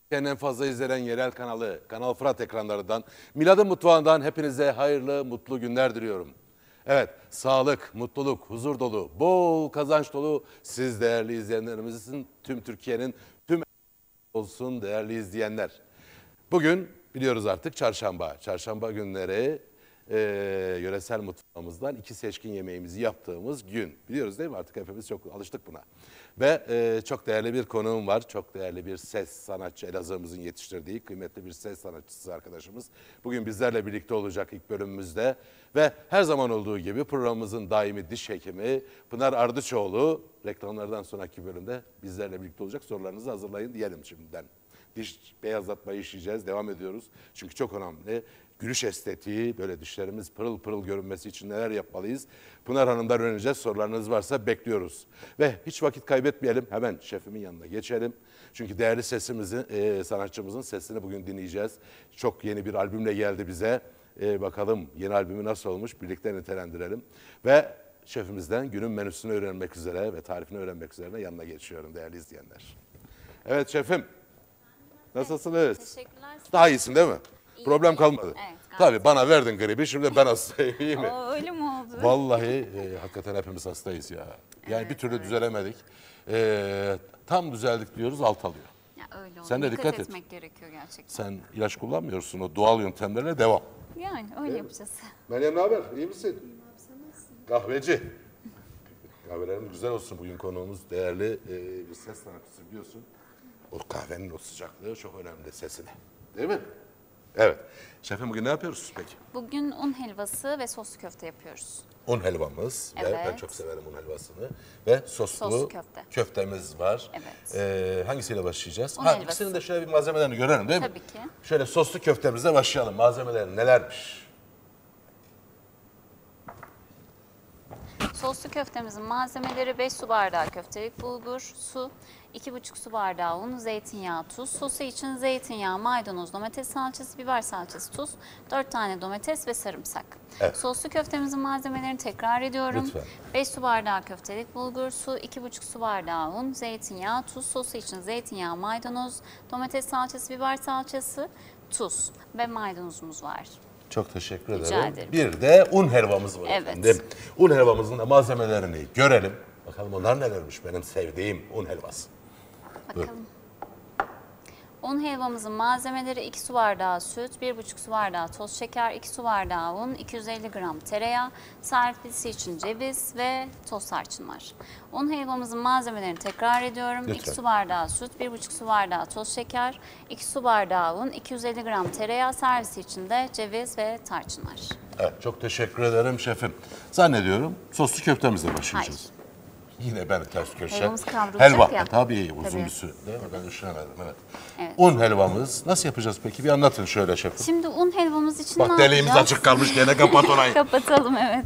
En fazla izlenen yerel kanalı Kanal Fırat ekranlarından, Milad'ın mutfağından hepinize hayırlı, mutlu günler diliyorum. Evet, sağlık, mutluluk, huzur dolu, bol kazanç dolu siz değerli izleyenlerimizin, tüm Türkiye'nin tüm olsun değerli izleyenler. Bugün biliyoruz artık çarşamba. Çarşamba günleri yöresel mutfağımızdan 2 seçkin yemeğimizi yaptığımız gün. Biliyoruz değil mi? Artık hepimiz çok alıştık buna. Ve çok değerli bir konuğum var. Çok değerli bir ses sanatçı, Elazığ'ımızın yetiştirdiği kıymetli bir ses sanatçısı arkadaşımız. Bugün bizlerle birlikte olacak ilk bölümümüzde. Ve her zaman olduğu gibi programımızın daimi diş hekimi Pınar Ardıçoğlu reklamlardan sonraki bölümde bizlerle birlikte olacak. Sorularınızı hazırlayın diyelim şimdiden. Diş beyazlatmayı işleyeceğiz, devam ediyoruz. Çünkü çok önemli. Gülüş estetiği, böyle dişlerimiz pırıl pırıl görünmesi için neler yapmalıyız? Pınar Hanım'dan öğreneceğiz. Sorularınız varsa bekliyoruz. Ve hiç vakit kaybetmeyelim. Hemen şefimin yanına geçelim. Çünkü değerli sanatçımızın sesini bugün dinleyeceğiz. Çok yeni bir albümle geldi bize. Bakalım yeni albümü nasıl olmuş? Birlikte nitelendirelim. Ve şefimizden günün menüsünü öğrenmek üzere ve tarifini öğrenmek üzere yanına geçiyorum değerli izleyenler. Evet şefim. Nasılsınız? Teşekkürler. Daha iyisin değil mi? Problem kalmadı. Evet, Tabii bana verdin gribi, şimdi ben hastayım, iyi mi? Öyle mi oldu? Vallahi hakikaten hepimiz hastayız ya. Yani Evet, bir türlü evet. düzelemedik. Tam düzeldik diyoruz, alt alıyor. Ya öyle oldu. Sen de dikkat et. etmek gerekiyor gerçekten. Sen ilaç kullanmıyorsun, o doğal yöntemlerle devam. Yani öyle yapacağız. Meryem ne haber? İyi misin? Kahveci. Kahvelerimiz güzel olsun. Bugün konuğumuz değerli bir ses sanatçısı biliyorsun. O kahvenin o sıcaklığı çok önemli sesine. Değil mi? Evet. Şefim bugün ne yapıyoruz peki? Bugün un helvası ve soslu köfte yapıyoruz. Un helvamız ve Evet. ben çok severim un helvasını ve soslu köfte. köftemiz var. Evet. Hangisiyle başlayacağız? Un helvası. İkisinin de şöyle bir malzemelerini görelim değil mi? Tabii ki. Şöyle soslu köftemize başlayalım. Malzemeleri nelermiş? Soslu köftemizin malzemeleri 5 su bardağı köftelik bulgur, su, 2,5 su bardağı un, zeytinyağı, tuz. Sosu için zeytinyağı, maydanoz, domates salçası, biber salçası, tuz, 4 tane domates ve sarımsak. Evet. Soslu köftemizin malzemelerini tekrar ediyorum. Lütfen. 5 su bardağı köftelik bulgur, su, 2,5 su bardağı un, zeytinyağı, tuz. Sosu için zeytinyağı, maydanoz, domates salçası, biber salçası, tuz ve maydanozumuz var. Çok teşekkür Rica ederim. ederim. Bir de un helvamız var Evet. efendim. Un helvamızın da malzemelerini görelim. Bakalım onlar nelermiş benim sevdiğim un helvası. Bakalım. Un helvamızın malzemeleri 2 su bardağı süt, 1,5 su bardağı toz şeker, 2 su bardağı un, 250 gram tereyağı, serpilisi için ceviz ve toz tarçın var. Un helvamızın malzemelerini tekrar ediyorum. Lütfen. 2 su bardağı süt, 1,5 su bardağı toz şeker, 2 su bardağı un, 250 gram tereyağı, servisi için de ceviz ve tarçın var. Evet, çok teşekkür ederim şefim. Zannediyorum soslu köftemizle başlayacağız. Hayır. Yine ben ters köşe. Helvamız kavrulacak Helva. ya. Tabii uzun Tabii. bir süre değil mi? Ben düşünemedim evet. Evet. Un helvamız nasıl yapacağız peki? Bir anlatın şöyle şefim. Şimdi un helvamız için Bak ne deliğimiz yapacağız? açık kalmış gene kapat orayı. Kapatalım evet.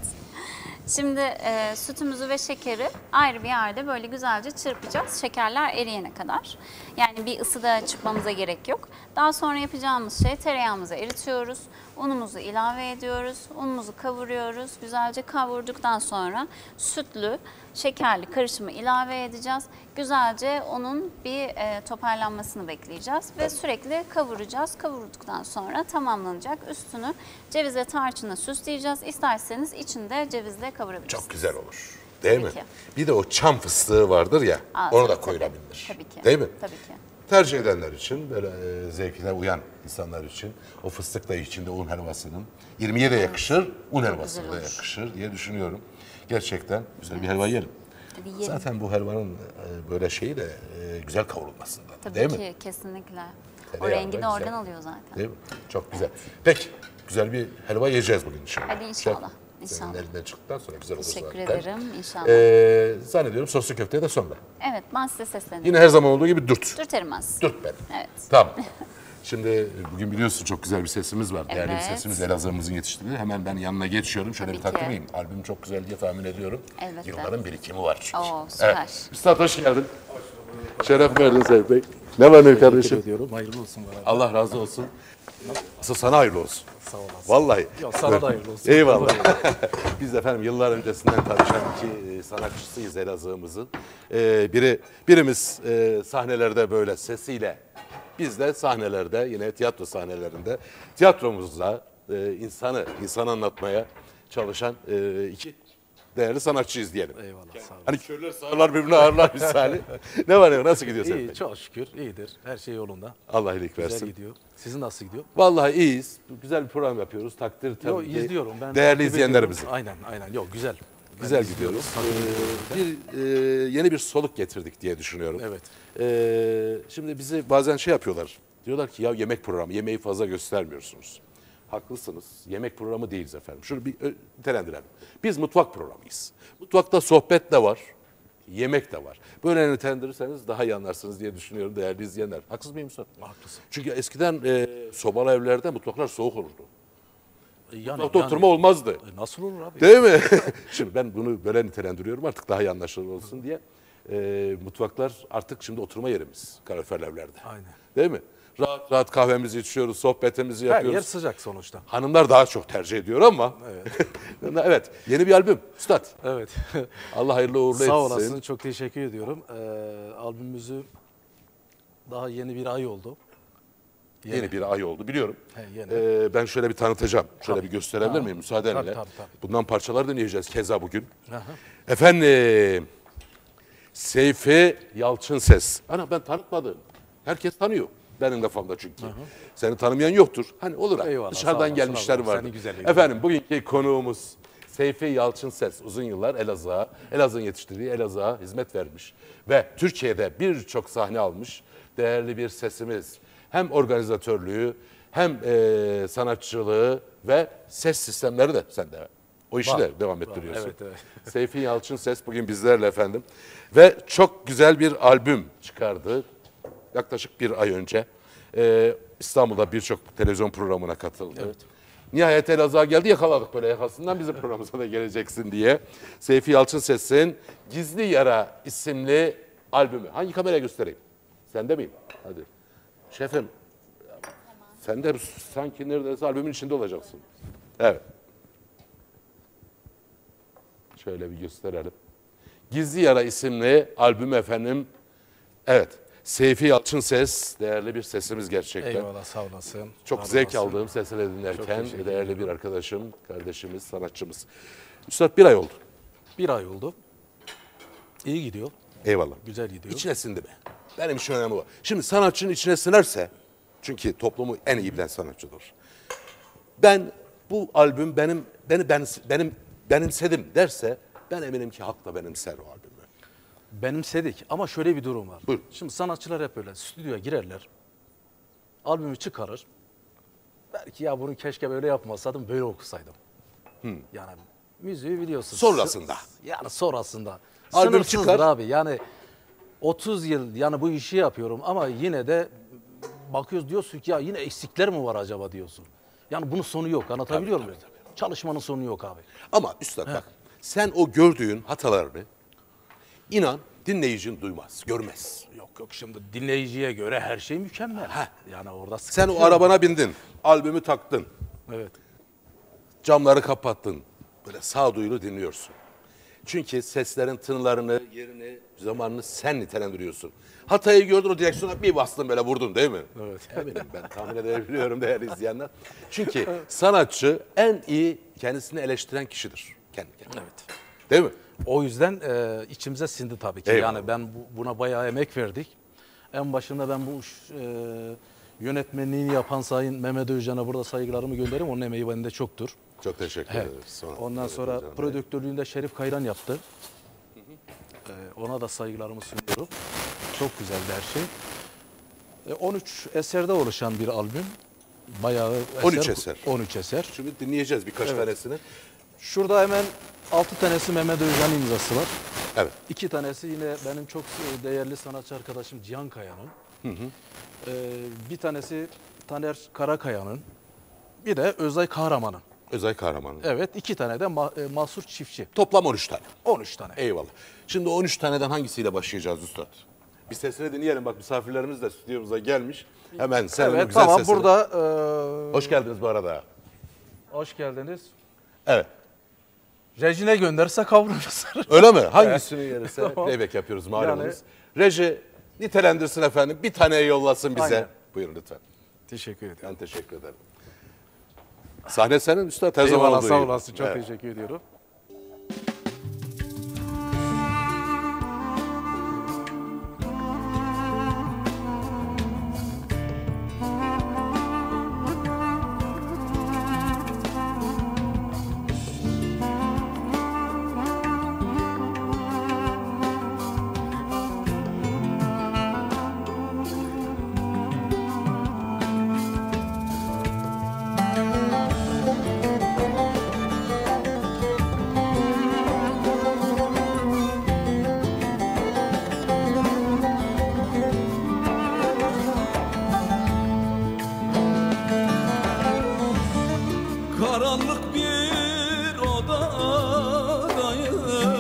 Şimdi sütümüzü ve şekeri ayrı bir yerde böyle güzelce çırpacağız. Şekerler eriyene kadar. Yani bir ısıda çırpmamıza gerek yok. Daha sonra yapacağımız şey tereyağımızı eritiyoruz. Unumuzu ilave ediyoruz. Unumuzu kavuruyoruz. Güzelce kavurduktan sonra sütlü, şekerli karışımı ilave edeceğiz. Güzelce onun bir toparlanmasını bekleyeceğiz ve sürekli kavuracağız. Kavurduktan sonra tamamlanacak. Üstünü ceviz ve tarçınla süsleyeceğiz. İsterseniz içinde cevizle kavurabilirsiniz. Çok güzel olur. Değil Tabii mi? ki. Bir de o çam fıstığı vardır ya. Onu da Tabii, koyulabilir. Tabii ki. Değil mi? Tabii ki. Tercih edenler için, böyle zevkine uyan insanlar için o fıstık da içinde un helvasının 20'ye de yakışır, un helvasına da güzel olur. yakışır diye düşünüyorum. Gerçekten güzel bir helva yiyelim. Hadi yiyelim. Zaten bu helvanın böyle şeyi de güzel kavrulmasından. Tabii değil ki mi? kesinlikle. O Tereyağı da rengi de güzel. oradan alıyor zaten. Değil mi? Çok güzel. Peki, güzel bir helva yiyeceğiz bugün inşallah. Hadi inşallah, Şef, inşallah. Senin elinden çıktıktan sonra güzel olur Teşekkür zaten. ederim inşallah. Zannediyorum soslu köfteye de sonra. Evet ben size sesleniyorum. Yine her zaman olduğu gibi dürt. Dürterim az. Dürt beni. Evet. Tamam. Şimdi bugün biliyorsun çok güzel bir sesimiz var. Değerli bir Evet. sesimiz Elazığ'ımızın yetiştirdiği. Hemen ben yanına geçiyorum. Şöyle Tabii bir ki. takılayım. Albüm çok güzel diye tahmin ediyorum. Elbette. Yılların birikimi var çünkü. Oo, süper. Evet. Üstad hoş geldin. Şeref verdin Seyf Bey. Ne var ne kardeşim? Ediyorum. Hayırlı olsun bana. Allah razı olsun. Asıl sana hayırlı olsun. Sağ olasın. Vallahi. Yok, sana da hayırlı olsun. Eyvallah. Biz efendim yıllar öncesinden tanışan iki sanatçısıyız Elazığ'ımızın. Birimiz sahnelerde böyle sesiyle biz de sahnelerde, yine tiyatro sahnelerinde tiyatromuzda insanı anlatmaya çalışan iki değerli sanatçıyız diyelim. Eyvallah, sağ olun. Hani körler sağırlar birbirine ağırlar misali. Ne var ya, nasıl gidiyor senin? İyi, çok şükür iyidir. Her şey yolunda. Allah iyilik Güzel versin. gidiyor. Sizin nasıl gidiyor? Vallahi iyiyiz. Güzel bir program yapıyoruz. Takdir tabii Yok, ki izliyorum. Ben değerli takip izleyenlerimizin. ediyorum. Aynen. Yok, güzel. Güzel Ben izliyorum, gidiyoruz. Yeni bir soluk getirdik diye düşünüyorum. Evet. Şimdi bizi bazen şey yapıyorlar. Diyorlar ki ya yemek programı, yemeği fazla göstermiyorsunuz. Haklısınız. Yemek programı değiliz efendim. Şunu bir nitelendirelim. Biz mutfak programıyız. Mutfakta sohbet de var, yemek de var. Böyle nitelendirirseniz daha iyi anlarsınız diye düşünüyorum değerli izleyenler. Haksız mıyım Mustafa? Haklısın. Çünkü eskiden sobalı evlerde mutfaklar soğuk olurdu. Yani, Mutfakta oturma olmazdı. nasıl olur abi? Değil mi? Şimdi ben bunu böyle nitelendiriyorum artık daha iyi anlaşılır olsun diye. Mutfaklar artık şimdi oturma yerimiz kalorifer evlerde. Aynen. Değil mi? Rahat rahat kahvemizi içiyoruz, sohbetimizi Her yer yapıyoruz. sıcak sonuçta. Hanımlar daha çok tercih ediyor ama. Evet. Evet, yeni bir albüm. Üstad. Evet. Allah hayırlı uğurlu etsin. Sağ olasın. Çok teşekkür ediyorum. Albümümüzü daha yeni bir ay oldu. Yeni bir ay oldu biliyorum. Yeni. Ben şöyle bir tanıtacağım. Şöyle Tabii. bir gösterebilir miyim müsaadenle? Tabii. Bundan parçalar dinleyeceğiz keza bugün. Aha. Efendim, Seyfi Yalçınses. Ana ben tanıtmadım. Herkes tanıyor. Benim kafamda çünkü. Seni tanımayan yoktur. Hani olur ha. Eyvallah, sağ Dışarıdan olasın, gelmişler Allah, var. senin güzelliğin. Efendim bugünkü konuğumuz Seyfi Yalçınses. Uzun yıllar Elazığ'ın yetiştirdiği Elazığ'a hizmet vermiş. Ve Türkiye'de birçok sahne almış. Değerli bir sesimiz. Hem organizatörlüğü hem sanatçılığı ve ses sistemleri de sende. O işi de devam ettiriyorsun. Evet. Seyfi Yalçınses bugün bizlerle efendim. Ve çok güzel bir albüm çıkardı. Yaklaşık bir ay önce. İstanbul'da birçok televizyon programına katıldı. Evet. Nihayet Elazığ'a geldi, yakaladık böyle yakasından bizim programımıza da geleceksin diye. Seyfi Yalçınses'in Gizli Yara isimli albümü. Hangi kameraya göstereyim? Sende miyim? Hadi. Şefim, sen de sanki neredeyse albümün içinde olacaksın. Evet. Şöyle bir gösterelim. Gizli Yara isimli albüm efendim. Evet. Seyfi Yalçınses, değerli bir sesimiz gerçekten. Eyvallah, sağ olasın. Çok Var zevk olasın. aldığım sesleri dinlerken teşekkür değerli bir arkadaşım, kardeşimiz, sanatçımız. Üstad bir ay oldu. Bir ay oldu. İyi gidiyor. Eyvallah. Güzel gidiyor. İçine sindi mi? Benim için önemli bu. Şimdi sanatçının içine sinerse, çünkü toplumu en iyi bilen sanatçıdır. Bu albüm benimsedim derse, ben eminim ki halk da benimser o albümü. Benimsedik ama şöyle bir durum var. Buyurun. Şimdi sanatçılar hep öyle stüdyoya girerler. Albümü çıkarır. Belki ya bunu keşke böyle yapmasaydım, böyle okusaydım. Yani müziği biliyorsun. Sonrasında. Yani sonrasında. Albüm Sınırsızdır çıkar. abi. Yani 30 yıl yani bu işi yapıyorum ama yine de bakıyoruz diyorsun ki ya yine eksikler mi var acaba diyorsun. Yani bunun sonu yok. Anlatabiliyor muyum? Çalışmanın sonu yok abi. Ama üstad bak, sen o gördüğün hatalarını inan dinleyicin duymaz, görmez. Yok şimdi dinleyiciye göre her şey mükemmel. Yani orada Sen sıkıntı o yok. arabana bindin, albümü taktın, Evet. camları kapattın. Böyle sağduyulu dinliyorsun. Çünkü seslerin tınılarını, yerini, zamanını sen nitelendiriyorsun. Hatayı gördün, o direksiyona bir bastın böyle vurdun değil mi? Evet. Eminim, ben tahmin edebiliyorum değerli izleyenler. Çünkü sanatçı en iyi kendisini eleştiren kişidir. Kendi kendine. Evet. Değil mi? O yüzden içimize sindi tabii ki. Eyvallah. Yani ben buna bayağı emek verdik. En başında ben bu yönetmenliğini yapan Sayın Mehmet Özcan'a burada saygılarımı gönderirim. Onun emeği bende çoktur. Çok teşekkür Evet. ederiz. Ondan sonra Hocam. prodüktörlüğünde Şerif Kayran yaptı. Ona da saygılarımı sunuyorum. Çok güzeldi her şey. 13 eserde oluşan bir albüm. Bayağı 13 eser. 13 eser. Şimdi dinleyeceğiz birkaç tanesini. Şurada hemen 6 tanesi Mehmet Özcan'ın imzası var. Evet. 2 tanesi yine benim çok değerli sanatçı arkadaşım Cihan Kaya'nın. Bir tanesi Taner Karakaya'nın. Bir de Özay Kahraman'ın. Özay Kahraman. Evet, 2 tane de Mahsur Çiftçi. Toplam 13 tane. 13 tane. Eyvallah. Şimdi o 13 taneden hangisiyle başlayacağız Üstad? Bir sesini dinleyelim. Bak misafirlerimiz de stüdyomuza gelmiş. Hemen sen Evet, güzel tamam sesini. burada Hoş geldiniz bu arada. hoş geldiniz. Evet. Rejine gönderse kavrulacağız. Öyle mi? Hangisini gelirse Tamam. playback yapıyoruz malumunuz. Reji nitelendirsin efendim. Bir tane yollasın bize. Aynen. Buyurun lütfen. Teşekkür ederim. Ben teşekkür ederim. Sahne senin üstad her zaman Eyvallah, olduğu sağ gibi. olasın. Çok Evet. teşekkür ediyorum. Karanlık bir odadayım,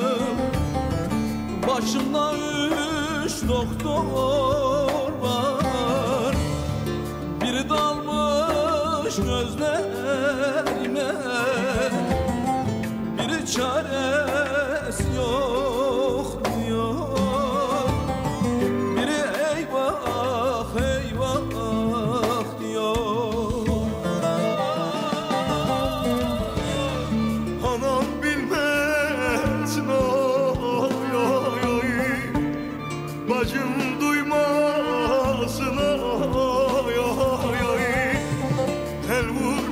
başımda 3 doktor var. Biri dalmış gözlerime, biri çaresi yok diyor. Biri eyvah eyvah diyor. Anam bilmez oy oy oy, bacım duymasın oy oy oy. El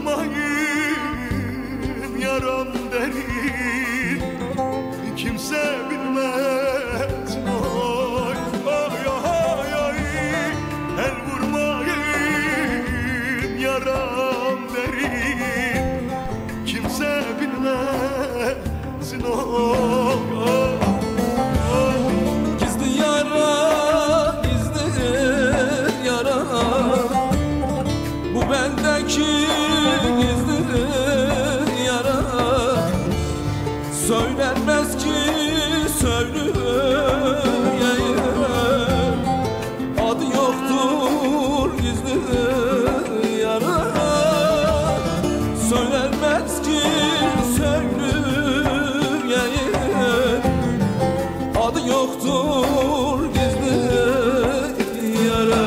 vurmayın yaram derin, kimse bilmez oy oy oy oy. El vurmayın yaram derin, kimse bilmezsin oy. Gizli yara, gizli yara, bu bendeki gizli yara. Söylenmez ki söyleyeyim, adı yoktur gizli yara. Söylenmez ki söyleyeyim, adı yoktur gizli yara.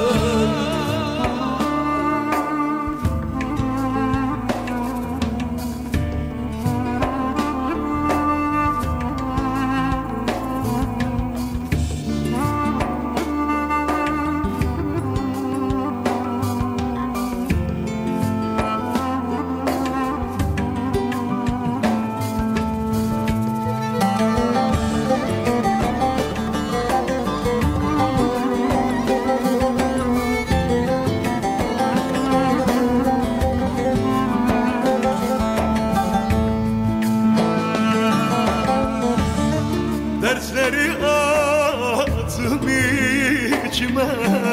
Dersleri attım içime,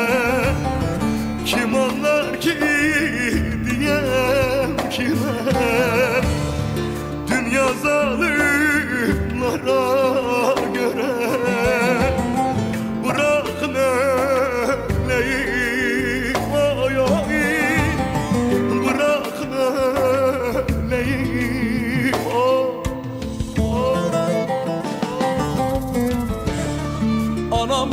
kim anlar ki diyem kime. Dünya zalimlara göre bırakın öleyim oy oy, bırakın öleyim oy. Anam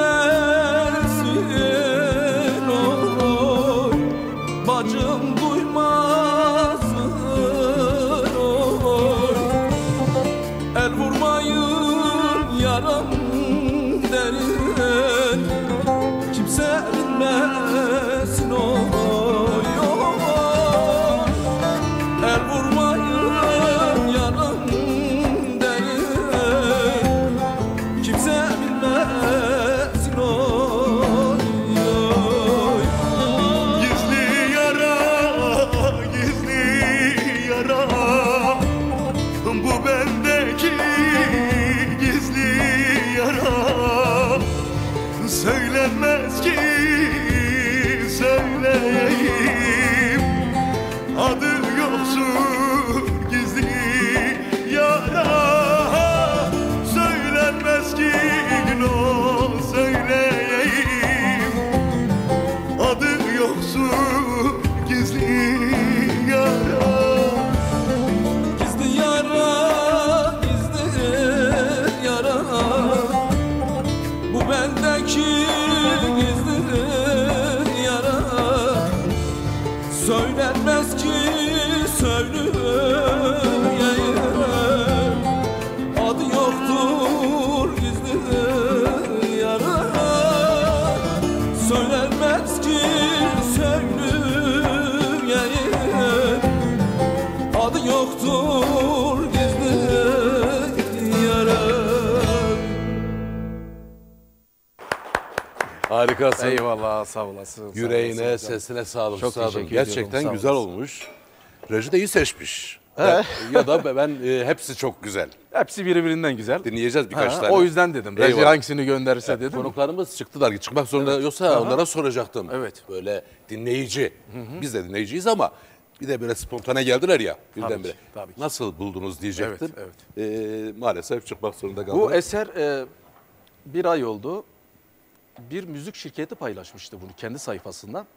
bilmezsin oy, bacım duymazsın oy. El vurmayın yaram derin, kimse bilmezsin oy, oy. El vurmayın yaram derin, kimse bilmezsin oy, oy. Gizli yara, gizli yara, bu bendeki gizli yara. Söylenmez ki söyleyeyim, adı yoksun gizli yara. Söylenmez ki no söyleyeyim, adı yoksun gizli yara. Gizli yara, gizli yara, bu bendeki gizli yara. Söylenmez ki söyleyeyim, adı yoktur gizli yara. Söylenmez ki söyleyeyim, adı yoktur gizli yara. Harikasın. Eyvallah, sağ olasın. sağ Yüreğine, olasın. sesine sağlık. Çok üstadım. teşekkür ediyorum, Gerçekten sağ güzel olasın. olmuş. Reji de iyi seçmiş. Ya da ben hepsi çok güzel. Hepsi birbirinden güzel. Dinleyeceğiz birkaç Ha, tane. o yüzden dedim. Reji Eyvallah. hangisini gönderirse dedim. Konuklarımız çıktılar. Çıkmak zorunda yoksa onlara soracaktım. Evet. Böyle dinleyici. Biz de dinleyiciyiz ama bir de böyle spontane geldiler ya birdenbire. tabii ki. Nasıl buldunuz diyecektim. Evet, Maalesef çıkmak zorunda kaldım. Bu eser bir ay oldu. Bir müzik şirketi paylaşmıştı bunu kendi sayfasından.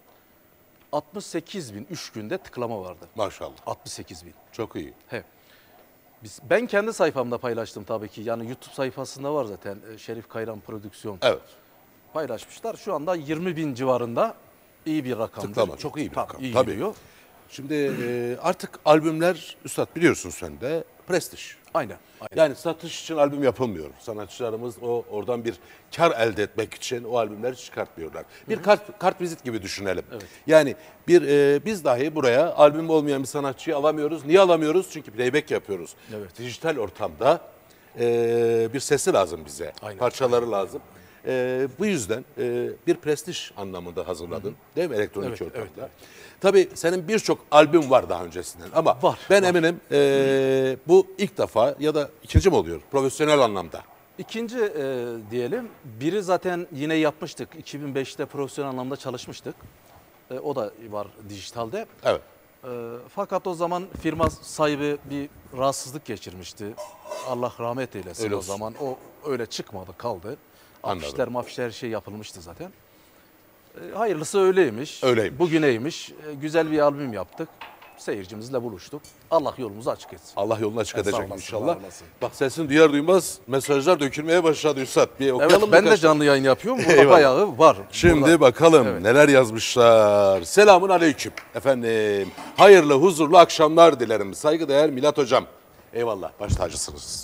68 bin 3 günde tıklama vardı. Maşallah. 68 bin. Çok iyi. He. Ben kendi sayfamda paylaştım tabii ki. Yani YouTube sayfasında var zaten. Şerif Kayran Prodüksiyon Evet. paylaşmışlar. Şu anda 20 bin civarında iyi bir rakamdır. Tıklama çok iyi bir rakam. İyi Tabii. gidiyor. Şimdi artık albümler, üstad biliyorsun sen de, prestij. Aynen. Yani satış için albüm yapılmıyor. Sanatçılarımız oradan bir kar elde etmek için o albümleri çıkartmıyorlar. Bir kart vizit gibi düşünelim. Yani biz dahi buraya albüm olmayan bir sanatçıyı alamıyoruz. Niye alamıyoruz? Çünkü playback yapıyoruz. Evet. Dijital ortamda bir sesi lazım bize. Aynen. Parçaları lazım. Bu yüzden bir prestij anlamında hazırladın. Değil mi elektronik Evet, ortamda? evet. Tabii senin birçok albüm var daha öncesinden ama Var, ben eminim bu ilk defa ya da ikinci mi oluyor profesyonel anlamda? İkinci diyelim. Biri zaten yine yapmıştık. 2005'te profesyonel anlamda çalışmıştık. O da var dijitalde. Evet. Fakat o zaman firma sahibi bir rahatsızlık geçirmişti. Allah rahmet eylesin Öyle o olsun. zaman. O öyle çıkmadı, kaldı. Anladım. Afişler her şey yapılmıştı zaten. Hayırlısı öyleymiş. Öyleymiş. Bugüneymiş. Güzel bir albüm yaptık. Seyircimizle buluştuk. Allah yolumuzu açık etsin. Allah yolunu açık Sağ edecek olasın, inşallah. var olasın. Bak sesini duyar duymaz mesajlar dökülmeye başladı Üstad. Bir Evet, okuyalım mı ben de birkaç? canlı yayın yapıyorum. Burada Eyvallah. bayağı var. Şimdi Burada. bakalım Evet. neler yazmışlar. Selamun aleyküm efendim. Hayırlı, huzurlu akşamlar dilerim. Saygıdeğer Milat Hocam. Eyvallah, baş tacısınız.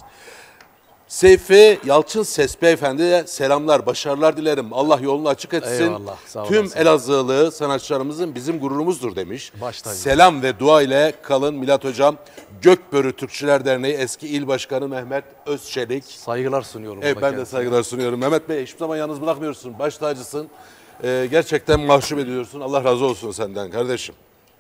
Seyfi Yalçın Ses Beyefendi'ye selamlar, başarılar dilerim. Allah yolunu açık etsin. Eyvallah, sağ Tüm olasın. Elazığlı sanatçılarımızın bizim gururumuzdur demiş. Baş tacı. Selam ve dua ile kalın Milat Hocam. Gökbörü Türkçüler Derneği eski il başkanı Mehmet Özçelik. Saygılar sunuyorum. Evet, burada ben de kendisine. saygılar sunuyorum. Mehmet Bey hiçbir zaman yalnız bırakmıyorsun. Baş tacısın. Gerçekten mahcup ediyorsun. Allah razı olsun senden kardeşim.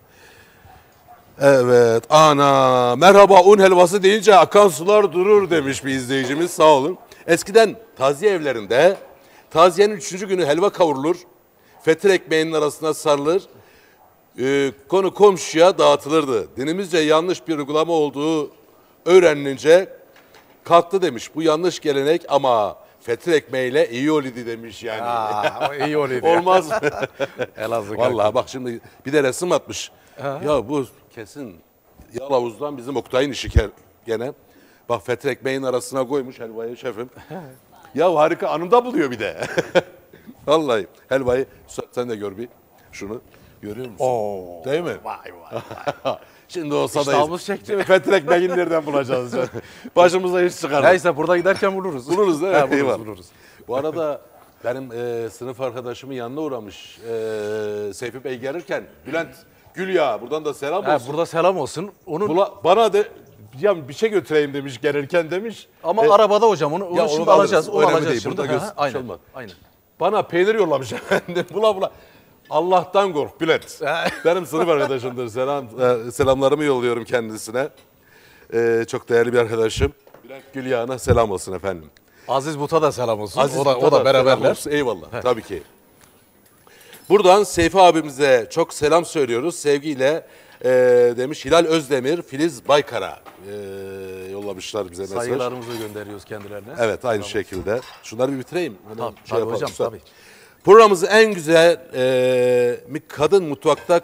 Evet. Ana merhaba un helvası deyince akan sular durur demiş bir izleyicimiz. Sağ olun. Eskiden taziye evlerinde taziyenin 3. günü helva kavrulur. Fetir ekmeğinin arasına sarılır. Konu komşuya dağıtılırdı. Dinimizce yanlış bir uygulama olduğu öğrenilince kalktı demiş. Bu yanlış gelenek ama fetir ekmeğiyle iyi olidi demiş yani. iyi oluyor. Olmaz mı? Elazığ. Vallahi bak şimdi bir de resim atmış. Ya bu kesin Yalavuz'dan bizim Oktay'ın işi gene. Bak fetir ekmeğin arasına koymuş helvayı şefim. Ya harika anımda buluyor bir de. Vallahi helvayı sen de gör bir şunu. Görüyor musun? Değil mi? Vay vay. Şimdi olsa da İştahımız çekti. fetir ekmeğini nereden bulacağız? Başımıza iş çıkarır. Neyse burada giderken buluruz. Buluruz değil mi? He, buluruz, Eyvallah. buluruz. Bu arada benim sınıf arkadaşımın yanına uğramış. Seyfi Bey gelirken Bülent Gülya buradan da selam He, olsun. burada selam olsun. Onun Bana de ya bir şey götüreyim demiş gelirken demiş. ama arabada hocam onu ya şimdi onu da alacağız. alırız. Onu Önemli alacağız değil, şimdi. burada He, göz- aynen. şey olmaz. Aynen. Bana peynir yollamış efendim. Bula. Allah'tan kork Bülent. Benim sınıf arkadaşımdır. Selamlarımı yolluyorum kendisine. Çok değerli bir arkadaşım. Bülent Gülya'na selam olsun efendim. Aziz But'a da selam olsun. Aziz o da selam beraberler. olsun. Eyvallah. Tabii ki. Buradan Seyfi abimize çok selam söylüyoruz. Sevgiyle demiş Hilal Özdemir, Filiz Baykar'a yollamışlar bize mesaj. Saygılarımızı gönderiyoruz kendilerine. Evet aynı şekilde. Şunları bir bitireyim. Hemen Tabii yapalım. hocam tabii. Programımızın en güzel kadın mutfakta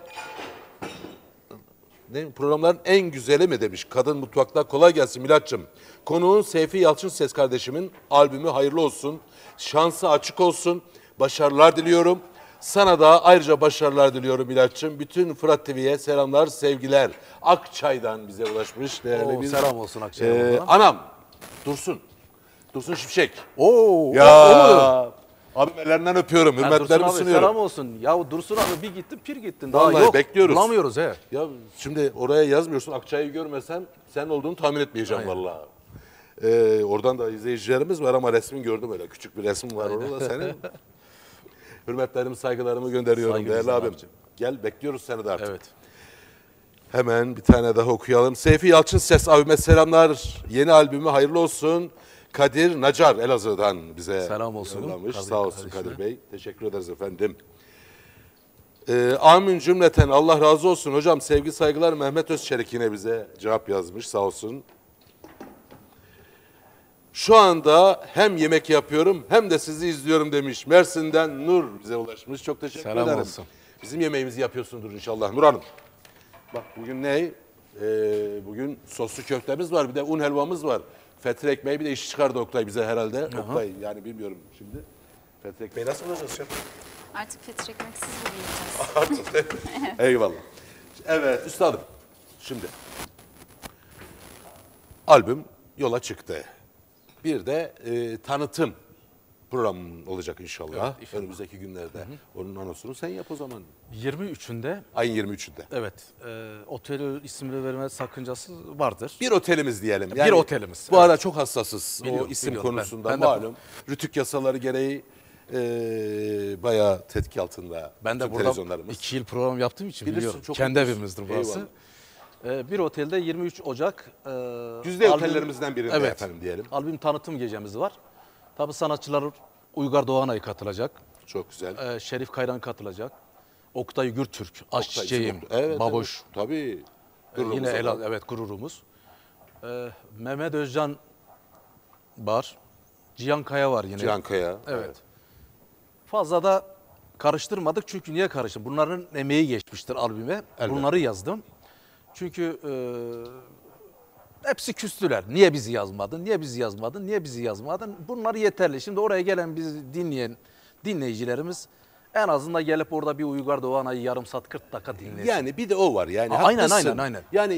programların en güzeli mi demiş. Kadın mutfakta kolay gelsin Milat'cığım. Konuğun Seyfi Yalçın Ses kardeşimin albümü hayırlı olsun. Şansı açık olsun. Başarılar diliyorum. Sana da ayrıca başarılar diliyorum Milat'cığım. bütün Fırat TV'ye selamlar, sevgiler. Akçay'dan bize ulaşmış değerli Oo, bir... selam olsun Akçay'a. Anam, Dursun. Dursun Şimşek. Oo, Ya. Abim ellerinden öpüyorum, Dursun hürmetlerimi abi sunuyorum. selam olsun. Ya Dursun abi bir gittin pir gittin. Daha Vallahi yok. bekliyoruz. Bulamıyoruz he. Ya şimdi oraya yazmıyorsun, Akçay'ı görmesem sen olduğunu tahmin etmeyeceğim vallahi. Oradan da izleyicilerimiz var ama resmin gördüm, öyle küçük bir resim var orada senin. Hürmetlerimi, saygılarımı gönderiyorum Saygımızla değerli abim. abicim. Gel, bekliyoruz seni de artık. Evet. Hemen bir tane daha okuyalım. Seyfi Yalçın Ses abime selamlar. Yeni albümü hayırlı olsun. Kadir Nacar Elazığ'dan bize Selam olsun. yollamış. Kadir Sağ olsun kardeşime. Kadir Bey. Teşekkür ederiz efendim. Amin cümleten, Allah razı olsun. Hocam sevgi saygılar, Mehmet Özçelik yine bize cevap yazmış, sağ olsun. Şu anda hem yemek yapıyorum hem de sizi izliyorum demiş. Mersin'den Nur bize ulaşmış. Çok teşekkür Selam ederim. olsun. Bizim yemeğimizi yapıyorsundur inşallah Nur Hanım. Bak bugün ne? Bugün soslu köftemiz var, bir de un helvamız var. Fethi ekmeği, bir de iş çıkardı Oktay bize herhalde. Oktay yani bilmiyorum şimdi. Fethi ekmeği nasıl olacağız şef? Artık fetre ekmeksiz bile yiyeceğiz. Eyvallah. Evet üstadım. Şimdi albüm yola çıktı. Bir de tanıtım programı olacak inşallah. Önümüzdeki günlerde. Onun anonsunu sen yap o zaman. 23'ünde Ayın 23'ünde. evet otel ismini verme sakıncası vardır. Bir otelimiz diyelim. Bir otelimiz, Bu ara çok hassasız Biliyorum, o isim biliyorum. konusunda Ben de- malum. Rütük yasaları gereği bayağı tetkik altında Ben de bütün burada televizyonlarımız. 2 yıl program yaptığım için Bilirsin, biliyorum. çok Kendi biliyorsun. evimizdir burası. Bir otelde 23 Ocak Güzide albüm- otellerimizden birinde efendim diyelim. Albüm tanıtım gecemiz var. Tabii sanatçılar Uygar Doğanay katılacak. Çok güzel. Şerif Kayran katılacak. Oktay Gürtürk, Aşçıçeyim, Evet, Baboş. Evet, tabii. Yine Gururumuz olan. evet gururumuz. Mehmet Özcan var. Cihan Kaya var yine. Cihan Kaya. Evet. Fazla da karıştırmadık çünkü niye karıştırdım? Bunların emeği geçmiştir albüme. Elbette. Bunları yazdım. Çünkü hepsi küstüler. Niye bizi yazmadın? Niye bizi yazmadın? Niye bizi yazmadın? Bunlar yeterli. Şimdi oraya gelen bizi dinleyen dinleyicilerimiz en azından gelip orada bir Uygar Doğanay'ı yarım saat 40 dakika dinlesin. Yani bir de o var yani. Aynen, haklısın. aynen. Yani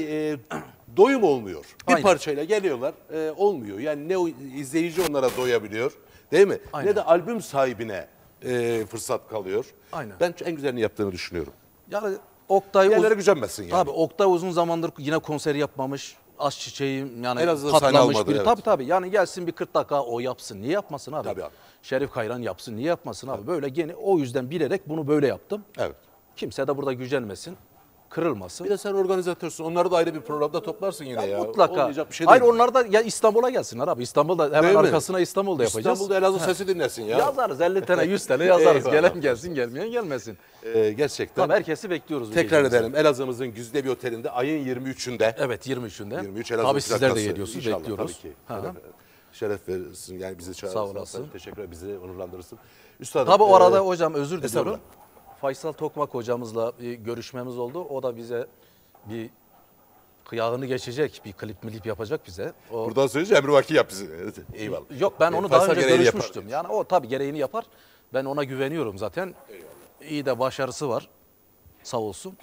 doyum olmuyor. Bir Aynen. parçayla geliyorlar olmuyor. Yani ne o izleyici onlara doyabiliyor değil mi? Aynen. Ne de albüm sahibine fırsat kalıyor. Aynen. Ben en güzelini yaptığını düşünüyorum. Yani Oktay Yerlere gücenmesin yani. Tabii Oktay uzun zamandır yine konser yapmamış. Aşçıçeyim yani Elazığ'da sahne patlamış almadı, biri. evet. Tabii yani gelsin bir 40 dakika o yapsın. Niye yapmasın abi? Tabii abi. Şerif Kayran yapsın. Niye yapmasın abi? Böyle gene o yüzden bilerek bunu böyle yaptım. Evet. Kimse de burada gücenmesin. Kırılmasın. Bir de sen organizatörsün. Onları da ayrı bir programda toplarsın yine ya. Mutlaka. Olmayacak bir şey Hayır değil. onlar da ya İstanbul'a gelsinler abi. İstanbul'da hemen Değil mi? arkasına İstanbul'da yapacağız. İstanbul'da Elazığ sesi dinlesin ya. Yazarız 50 tane 100 tane yazarız. Eyvallah. Gelen gelsin gelmeyen gelmesin. Gerçekten. Tabii herkesi bekliyoruz. bu Tekrar gecemize. edelim. Elazığ'ımızın güzide bir otelinde ayın 23'ünde. Evet 23'ünde. 23 Elazığ Tabii sizler de plakası. geliyorsunuz. İnşallah, Bekliyoruz. Tabii ki. Ha. Şeref verirsin yani bizi çağırırsın. Sağ olasın. Teşekkür ederim. Bizi onurlandırırsın. Üstadım. Tabii o arada hocam özür diliyorum. estağfurullah. Faysal Tokmak hocamızla bir görüşmemiz oldu. O da bize bir kıyağını geçecek, bir klip yapacak bize. O, Buradan söyleyince emrivaki yap bizi. Eyvallah. yok ben onu daha Faysal önce gereğini yapar. görüşmüştüm. Yani o tabii gereğini yapar. Ben ona güveniyorum zaten. İyi de başarısı var. Sağ olsun.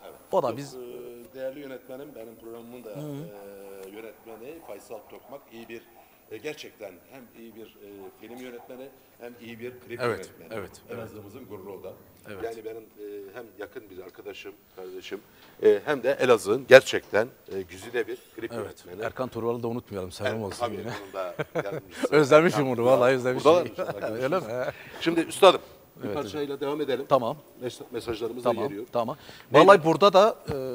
O da biz Değerli yönetmenim, benim programımın da yönetmeni Faysal Tokmak iyi bir gerçekten hem iyi bir film yönetmeni hem iyi bir klip Evet, yönetmeni. evet, Elazığ'ımızın gururu o da. Evet. Yani benim hem yakın bir arkadaşım, kardeşim hem de Elazığ'ın gerçekten güzide bir klip evet. yönetmeni. Erkan Tural'ı da unutmayalım. Selam olsun Tabii, yine. onun da yardımcısı. Özlemişim onu vallahi özlemişim. Buradalar inşallah. Öyle mi? Şimdi üstadım bir parçayla devam edelim. Tamam. Mesajlarımız da Tamam. geliyor. Tamam. Neydi? Vallahi burada da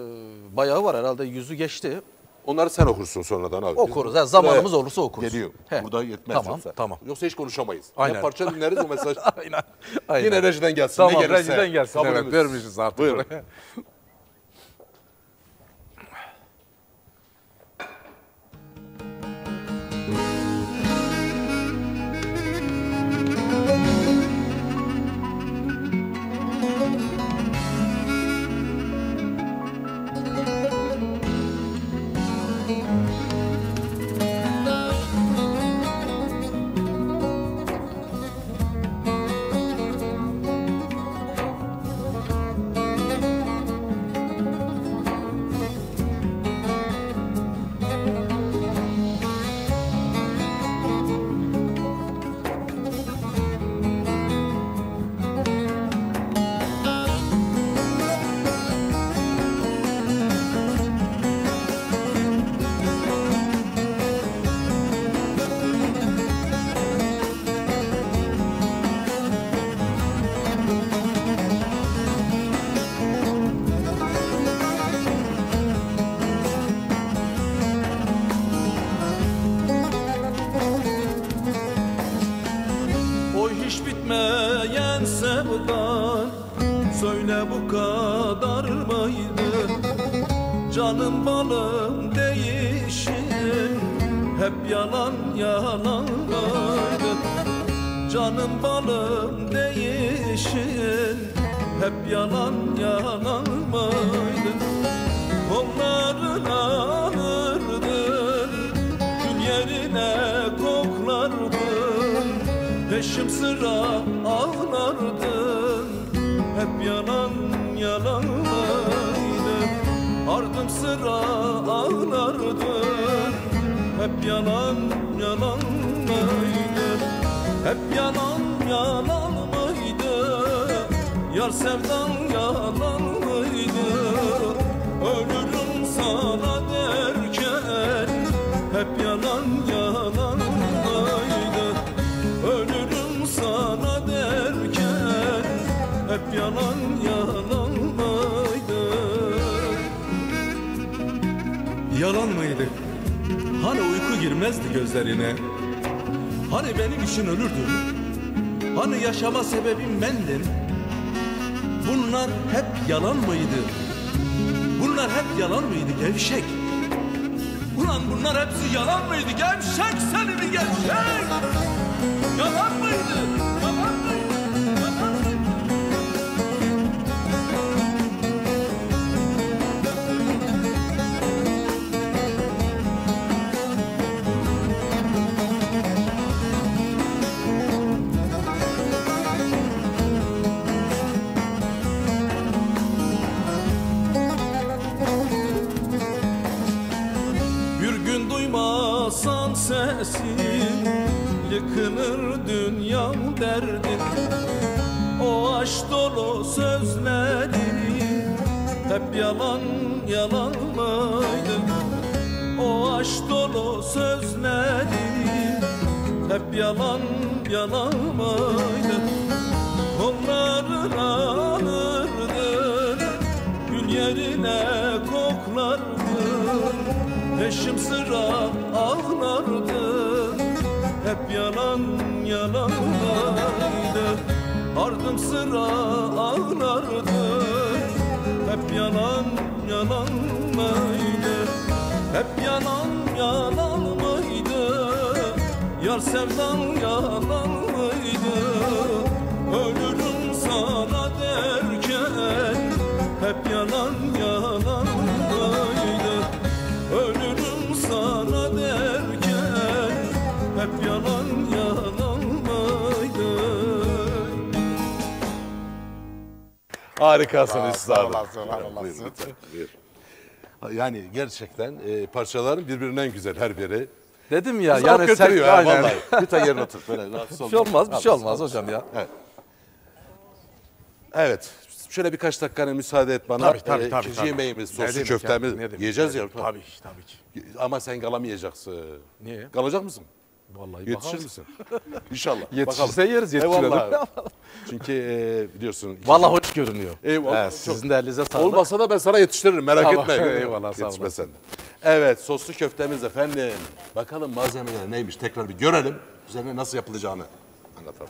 bayağı var herhalde yüzü geçti. Onları sen okursun sonradan abi. Okuruz. Ha, zamanımız olursa okuruz. Geliyor. He. Burada yetmez Tamam, yoksa. tamam. Yoksa hiç konuşamayız. Aynen. Ya parça dinleriz o mesaj. Aynen. Aynen. Yine rejiden gelsin. Tamam, ne gelirse. rejiden gelsin. Evet, Kabulümüz. vermişiz artık. Buyurun. Söyle bu kadar mıydı? Canım balım değişin, hep yalan yalan mıydı? Canım balım değişin, hep yalan yalan mıydı? Kolların ağırdır, gül yerine koklardın, peşim sıra ağlardın, hep yalan yalan mıydı? Ardım sıra ağlardın, hep yalan yalan mıydı? Hep yalan yalan mıydı? Yar sevdan yalan mıydı? Ölürüm sana derken hep yalan yalan mıydı? Ölürüm sana derken hep yalan yalan mıydı? Yalan mıydı? Hani uyku girmezdi gözlerine? Hani benim için ölürdün? Hani yaşama sebebim bendin? Bunlar hep yalan mıydı? Bunlar hep yalan mıydı gevşek? Ulan bunlar hepsi yalan mıydı gevşek, seni bir gevşek? Yalan mıydı? Yalan mıydı? Yalan mıydı? Duymasan sesim, yıkılır dünyam derdin. O aşk dolu sözlerin hep yalan yalan mıydı? O aşk dolu sözlerin hep yalan yalan mıydı? Kolların ağırdır, gül yerine koklardın, peşim sıra ağlardın, hep yalan yalan mıydı? Ardım sıra ağlardın, hep yalan yalan mıydı? Hep yalan yalan mıydı? Yar sevdan yalan mıydı? Ölürüm sana derken hep yalan yalan mıydı? Ölürüm sana derken hep yalan yalan mıydı? Harikasın Sağ üstadım. olasın, Allah Buyur, olasın. lütfen, buyur. Yani gerçekten parçaların birbirinden güzel her biri. Dedim ya Sağ yani sen götürüyor ha, aynen. vallahi. Lütfen yerine otur. Böyle rahatsız Bir şey olmaz, bir Al, şey al, olmaz al. hocam ya. Evet. Evet. Şöyle birkaç dakikanı müsaade et bana. Tabii. İkinci yemeğimiz, Ne soslu demek köftemiz. ya, ne demek? Yiyeceğiz ya. Tabii ki. Ama sen kalamayacaksın. Niye? Kalacak mısın? Vallahi Yetişir bakarız. misin? İnşallah. Yetişirse Bakalım. yeriz, yetiştirelim. Eyvallah. Çünkü biliyorsun. Vallahi hoş görünüyor. Eyvallah. Evet, sizin de elinize sağlık. Olmasa da ben sana yetiştiririm, merak Tamam, etme. eyvallah, sağ Yetişme olasın. sen de. Evet, soslu köftemiz efendim. Bakalım malzemeler neymiş, tekrar bir görelim. Üzerine nasıl yapılacağını anlatalım.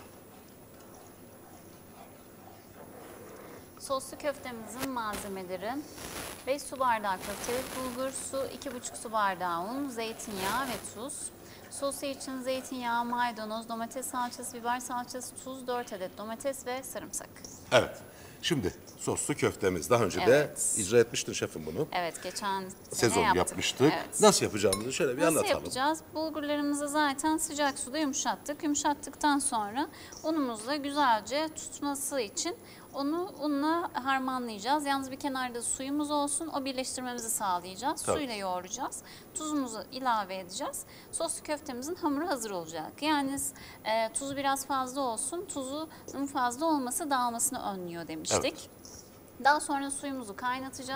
Soslu köftemizin malzemeleri 5 su bardağı köftelik bulgur, su, 2,5 su bardağı un, zeytinyağı ve tuz. Sosu için zeytinyağı, maydanoz, domates salçası, biber salçası, tuz, 4 adet domates ve sarımsak. Evet. Şimdi soslu köftemiz. Daha önce Evet. de icra etmiştin şefim bunu. Evet, geçen Sezon sene yapmıştık. Evet. Nasıl yapacağımızı şöyle bir Nasıl anlatalım. yapacağız? Bulgurlarımızı zaten sıcak suda yumuşattık. Yumuşattıktan sonra unumuzla güzelce tutması için onu unla harmanlayacağız. Yalnız bir kenarda suyumuz olsun. O birleştirmemizi sağlayacağız. Tabii. Suyla yoğuracağız. Tuzumuzu ilave edeceğiz. Soslu köftemizin hamuru hazır olacak. Yani tuzu biraz fazla olsun. Tuzun fazla olması dağılmasını önlüyor demiştik. Evet. Daha sonra suyumuzu kaynatacağız.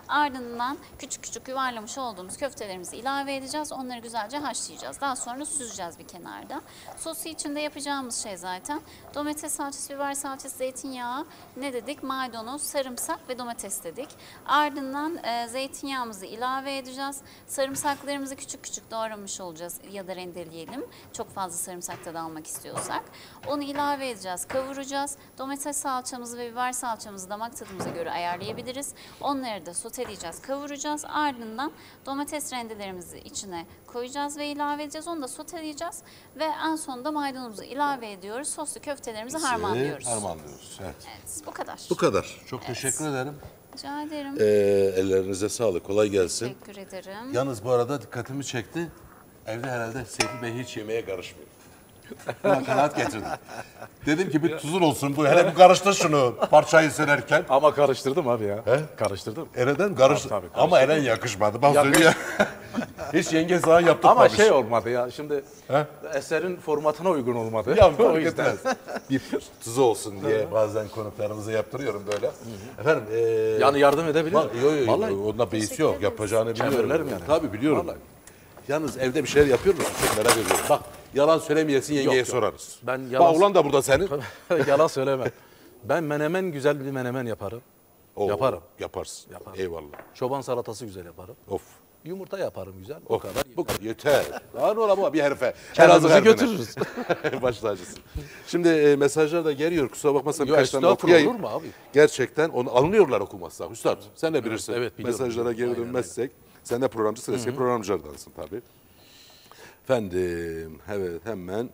Ardından küçük küçük yuvarlamış olduğumuz köftelerimizi ilave edeceğiz. Onları güzelce haşlayacağız. Daha sonra süzeceğiz bir kenarda. Sosu içinde yapacağımız şey zaten domates salçası, biber salçası, zeytinyağı, ne dedik? Maydanoz, sarımsak ve domates dedik. Ardından zeytinyağımızı ilave edeceğiz. Sarımsaklarımızı küçük küçük doğramış olacağız ya da rendeleyelim. Çok fazla sarımsak tadı almak istiyorsak. Onu ilave edeceğiz, kavuracağız. Domates salçamızı ve biber salçamızı damak tadımıza göre ayarlayabiliriz. Onları da soteleyeceğiz, kavuracağız. Ardından domates rendelerimizi içine koyacağız ve ilave edeceğiz. Onu da soteleyeceğiz ve en sonunda maydanozu ilave ediyoruz. Soslu köftelerimizi harmanlıyoruz. Harmanlıyoruz. Evet. Evet, bu kadar. Bu kadar. Çok teşekkür ederim. Rica ederim. Ellerinize sağlık. Kolay gelsin. Teşekkür ederim. Yalnız bu arada dikkatimi çekti. Evde herhalde Seyfi Bey hiç yemeğe karışmıyor. Buna kanaat getirdim. Dedim ki bir tuzun olsun bu. Hele bir karıştır şunu parçayı söylerken. Ama karıştırdım abi ya. Karıştırdım. Eren'den karıştır. Tabii, Ama Eren yakışmadı. Bak söylüyor. Hiç yenge sana yaptırmamış. Ama şey olmadı ya. Şimdi eserin formatına uygun olmadı. Ya o fark yüzden. etmez. Bir tuzu olsun diye bazen konuklarımıza yaptırıyorum böyle. Efendim. Yani yardım edebilir miyim? Yok Vallahi. Onda beis yok. Yapacağını biliyorum. Çevirlerim yani. Tabii biliyorum. Vallahi. Yalnız evde bir şeyler yapıyor musun? Çok merak ediyorum. Bak yalan söylemeyesin yengeye Yok. sorarız. Ben Bak yalan- ulan da burada senin. Yalan söyleme. Ben menemen, güzel bir menemen yaparım. Oo, Yaparım. Yaparsın. Yaparım. Eyvallah. Çoban salatası güzel yaparım. Of. Yumurta yaparım güzel. O kadar. Bu kadar yeter. Daha ne ola bu bir herife. Kendimizi Elazığ götürürüz. Baş tacısın. Şimdi mesajlar da geliyor. Kusura bakmazsan Yok, birkaç tane estağfurullah, okuyayım. olur mu abi? Gerçekten onu anlıyorlar okumazsa. Üstad sen de bilirsin. evet, biliyorum, Mesajlara biliyorum. geri dönmezsek. Sen de programcısın. Eski programcılardansın tabii. Efendim evet hemen.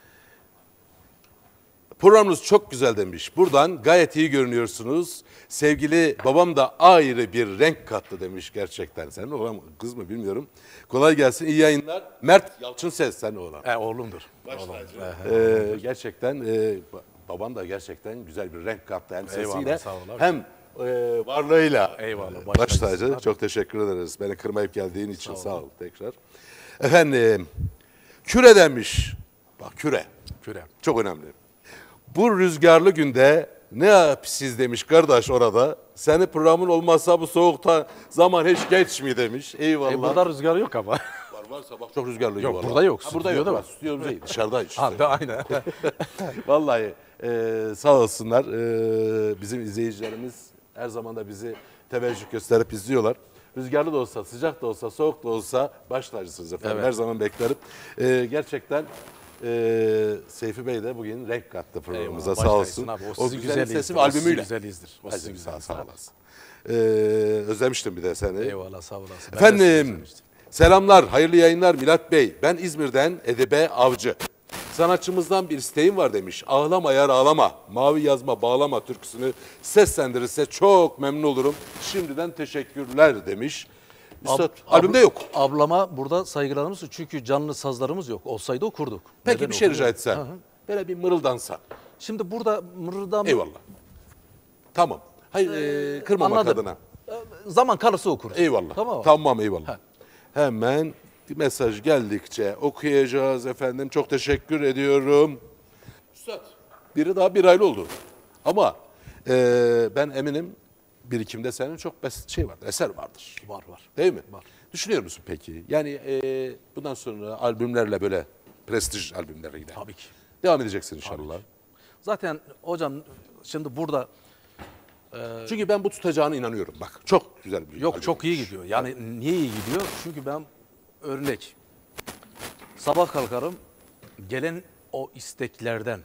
Programınız çok güzel demiş. Buradan gayet iyi görünüyorsunuz. Sevgili babam da ayrı bir renk kattı demiş gerçekten. Senin oğlan kız mı bilmiyorum. Kolay gelsin. İyi yayınlar. Mert Yalçınses senin oğlan. Oğlumdur. Gerçekten baban da gerçekten güzel bir renk kattı hem sesiyle Eyvallah, sağ ol abi. hem varlığıyla. Eyvallah, Baş baş tacı. tacısın. Çok teşekkür ederiz. Beni kırmayıp geldiğin için sağ ol tekrar. Efendim küre demiş. Bak küre. Küre. Çok önemli. Bu rüzgarlı günde ne yapsiz demiş kardeş orada. Senin programın olmazsa bu soğukta zaman hiç geçmiyor demiş. Eyvallah. Burada rüzgar yok ama. Var varsa bak çok rüzgarlı. Yok, vallahi. burada yok. Ha, burada yok. Stüdyoda Var. var. Stüdyomuz değil. Dışarıda işte. Ha, aynen. Vallahi sağ olsunlar. Bizim izleyicilerimiz her zaman da bizi teveccüh gösterip izliyorlar. Rüzgarlı da olsa, sıcak da olsa, soğuk da olsa baş tacısınız efendim. Evet. Her zaman beklerim. Gerçekten Seyfi Bey de bugün renk kattı programımıza Eyvallah, sağ baş olsun. tacısın abi. O sizin güzel güzelliğinizdir. sesi ve O sizin albümüyle. güzelliğinizdir. O sizin Hadi, güzelliğinizdir. sağ olasın. Özlemiştim bir de seni. Eyvallah sağ olasın. Ben de sizi Efendim, özlemiştim. selamlar, hayırlı yayınlar Milat Bey. Ben İzmir'den Edibe Avcı. Sanatçımızdan bir isteğim var demiş. Ağlama yar ağlama, mavi yazma bağlama türküsünü seslendirirse çok memnun olurum. Şimdiden teşekkürler demiş. Üstad, albümde yok. Ablama burada saygılarımız çünkü canlı sazlarımız yok. Olsaydı okurduk. Peki Neden bir şey okurduk? rica etsen. Böyle bir mırıldansa. Şimdi burada mırıldan Eyvallah. Tamam. Hayır, kırmamak anladım. adına. Zaman kalırsa okuruz. Eyvallah. Tamam. Tamam eyvallah. Hemen bir mesaj geldikçe okuyacağız efendim. Çok teşekkür ediyorum. Üstad, biri daha bir aylı oldu. Ama ben eminim birikimde senin çok şey vardır, eser vardır. Var. Değil mi? Var. Düşünüyor musun peki? Yani bundan sonra albümlerle böyle prestij albümlere gider. Tabii ki. Devam edeceksin inşallah. Zaten hocam şimdi burada Çünkü ben bu tutacağına inanıyorum. Bak çok güzel bir yok albüm. çok iyi gidiyor. Yani niye iyi gidiyor? Çünkü ben örnek sabah kalkarım gelen o isteklerden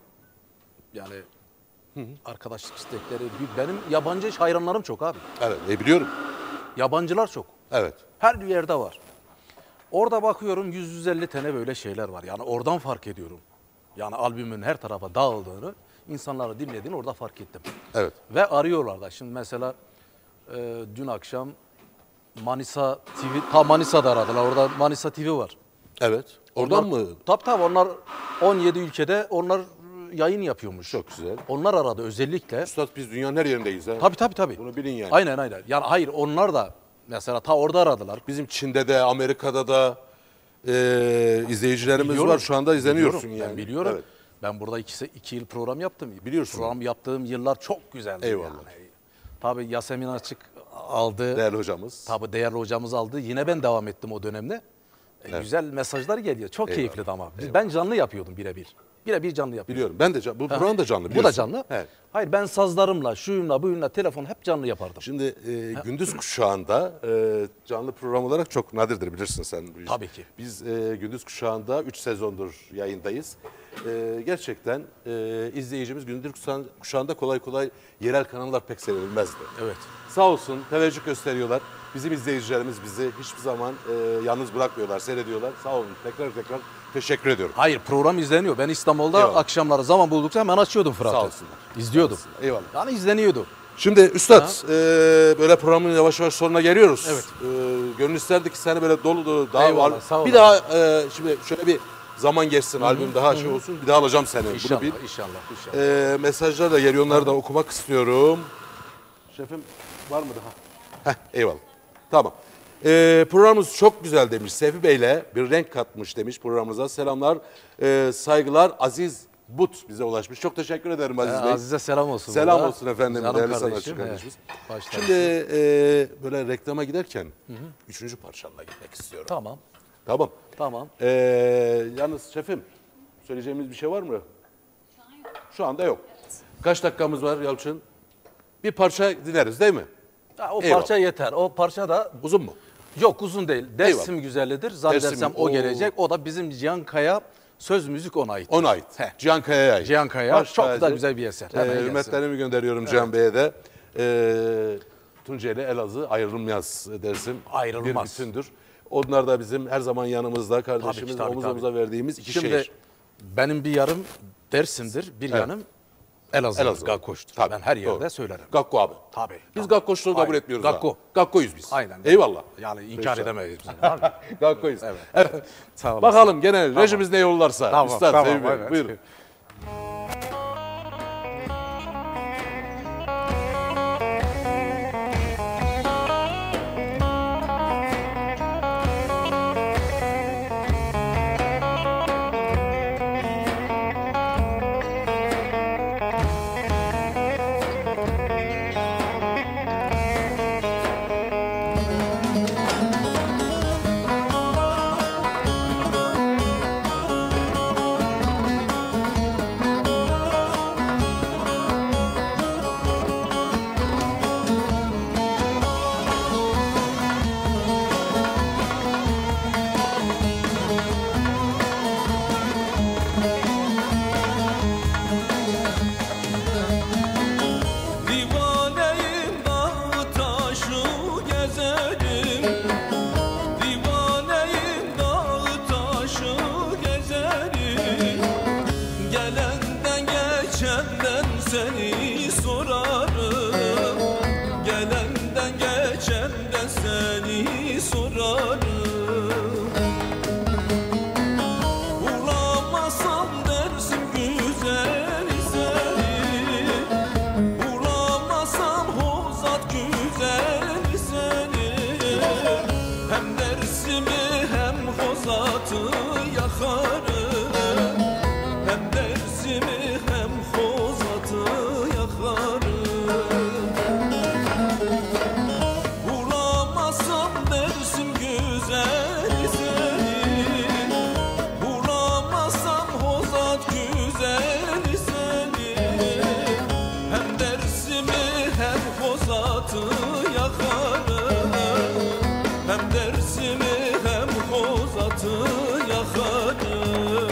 yani arkadaşlık istekleri benim yabancı hayranlarım çok abi. Evet, biliyorum. Yabancılar çok. Evet. Her bir yerde var. Orada bakıyorum 100-150 tane böyle şeyler var. Yani oradan fark ediyorum. Yani albümün her tarafa dağıldığını, insanları dinlediğini orada fark ettim. Evet. Ve arıyorlar da. Şimdi mesela dün akşam Manisa TV, Manisa'da aradılar. Orada Manisa TV var. Evet. Oradan Onlar- mı? Tabii onlar 17 ülkede onlar yayın yapıyormuş. Çok güzel. Onlar aradı özellikle. Üstad biz dünyanın her yerindeyiz ha. Tabii. Bunu bilin yani. Aynen. Yani hayır onlar da mesela ta orada aradılar. Bizim Çin'de de Amerika'da da izleyicilerimiz Biliyorum. var. Şu anda izleniyorsun Biliyorum, yani. Ben biliyorum. Evet. Ben burada iki yıl program yaptım. Biliyorsun. Program yaptığım yıllar çok güzeldi. Eyvallah. Yani. Tabii Yasemin Açık aldı. Değerli hocamız. Tabii değerli hocamız aldı. Yine ben devam ettim o dönemde. Güzel mesajlar geliyor. Çok Eyvallah. keyifliydi ama. Ben canlı yapıyordum birebir. Birebir canlı yapıyordum. Biliyorum. Ben de bu program da canlı. Bu da biliyorsun. canlı. Evet. Hayır, ben sazlarımla, şuyumla, buyumla, telefon hep canlı yapardım. Şimdi gündüz kuşağında canlı program olarak çok nadirdir, bilirsin sen bu işi. Tabii ki. Biz gündüz kuşağında 3 sezondur yayındayız. Gerçekten izleyicimiz gündüz kuşağında kolay kolay yerel kanallar pek sevilmezdi. Evet. Sağ olsun teveccüh gösteriyorlar. Bizim izleyicilerimiz bizi hiçbir zaman yalnız bırakmıyorlar, seyrediyorlar. Sağ olun, tekrar teşekkür ediyorum. Hayır, program izleniyor. Ben İstanbul'da Eyvallah. akşamları zaman buldukça hemen açıyordum Fırat'ı. Sağ olsunlar. İzliyordum. Eyvallah. Yani izleniyordu. Şimdi Üstad, böyle programın yavaş yavaş sonuna geliyoruz. Evet. Gönül isterdi ki seni böyle dolu dolu daha Eyvallah, var. sağ olun. Bir daha şimdi şöyle bir zaman geçsin, albüm daha şey olsun. Bir daha alacağım seni. İnşallah, Bunu bil. inşallah. Mesajlar da geliyor, onları da okumak istiyorum. Şefim var mı daha? Heh, eyvallah. Tamam. Programımız çok güzel demiş. Seyfi Bey'le bir renk katmış demiş programımıza. Selamlar, saygılar. Aziz But bize ulaşmış. Çok teşekkür ederim Aziz Bey. Aziz'e selam olsun. Selam burada. olsun efendim, Canım değerli kardeşim, sanatçı kardeşimiz. Başta. Şimdi böyle reklama giderken 3. parçamla gitmek istiyorum. Tamam. Tamam. Tamam. Yalnız şefim, söyleyeceğimiz bir şey var mı? Şu anda yok. Kaç dakikamız var Yalçın? Bir parça dinleriz değil mi? Ha, o Eyvallah. parça yeter. O parça da Uzun mu? yok, uzun değil. Dersim Eyvallah. güzellidir. Zannedersem Dersim, o o- gelecek. O da bizim Cihan Kaya, söz müzik ona ait. Ona ait. He. Cihan Kaya'ya ait. Cihan Kaya, Baş çok da tacı. güzel bir eser. Hemen gelsin. Hürmetlerimi gönderiyorum Cihan Bey'e de. Tunceli Elazığ ayrılmaz dersim. Ayrılmaz. Bir bütündür. Onlar da bizim her zaman yanımızda, kardeşimiz, tabii, omuz tabii. omuza verdiğimiz iki Şimdi şehir. benim bir yarım Dersim'dir, bir yanım Elazığ. Elazığ. Gakkoş'tur. Tabii, Ben her yerde doğru. söylerim. Gakko abi. Tabii. Biz tabii. Gakkoşluğu kabul Aynen. etmiyoruz. Gakko. ha. Gakkoyuz biz. Aynen. Eyvallah. Yani inkar İnşallah. edemeyiz biz. Abi. Gakkoyuz. Evet. Sağ olasın. Bakalım gene rejimiz ne yollarsa. Tamam, Üstad, tamam, Sevim Bey, evet. buyurun. Divaneyim dağ taşı gezerim Divaneyim dağ taşı gezerim Gelenden geçenden seni sorarım Gelenden geçenden seni sorarım Bulamazsam dersim güzeli seni Bulamazsam hozat güzeli seni Hem dersimi hem hozatı yakarım Hem dersimi hem hozatı yakarım Bulamazsam dersim güzeli seni Bulamazsam hozat güzeli seni Hem dersimi hem hozatı yakarım Hem dersimi hem hozatı yakarım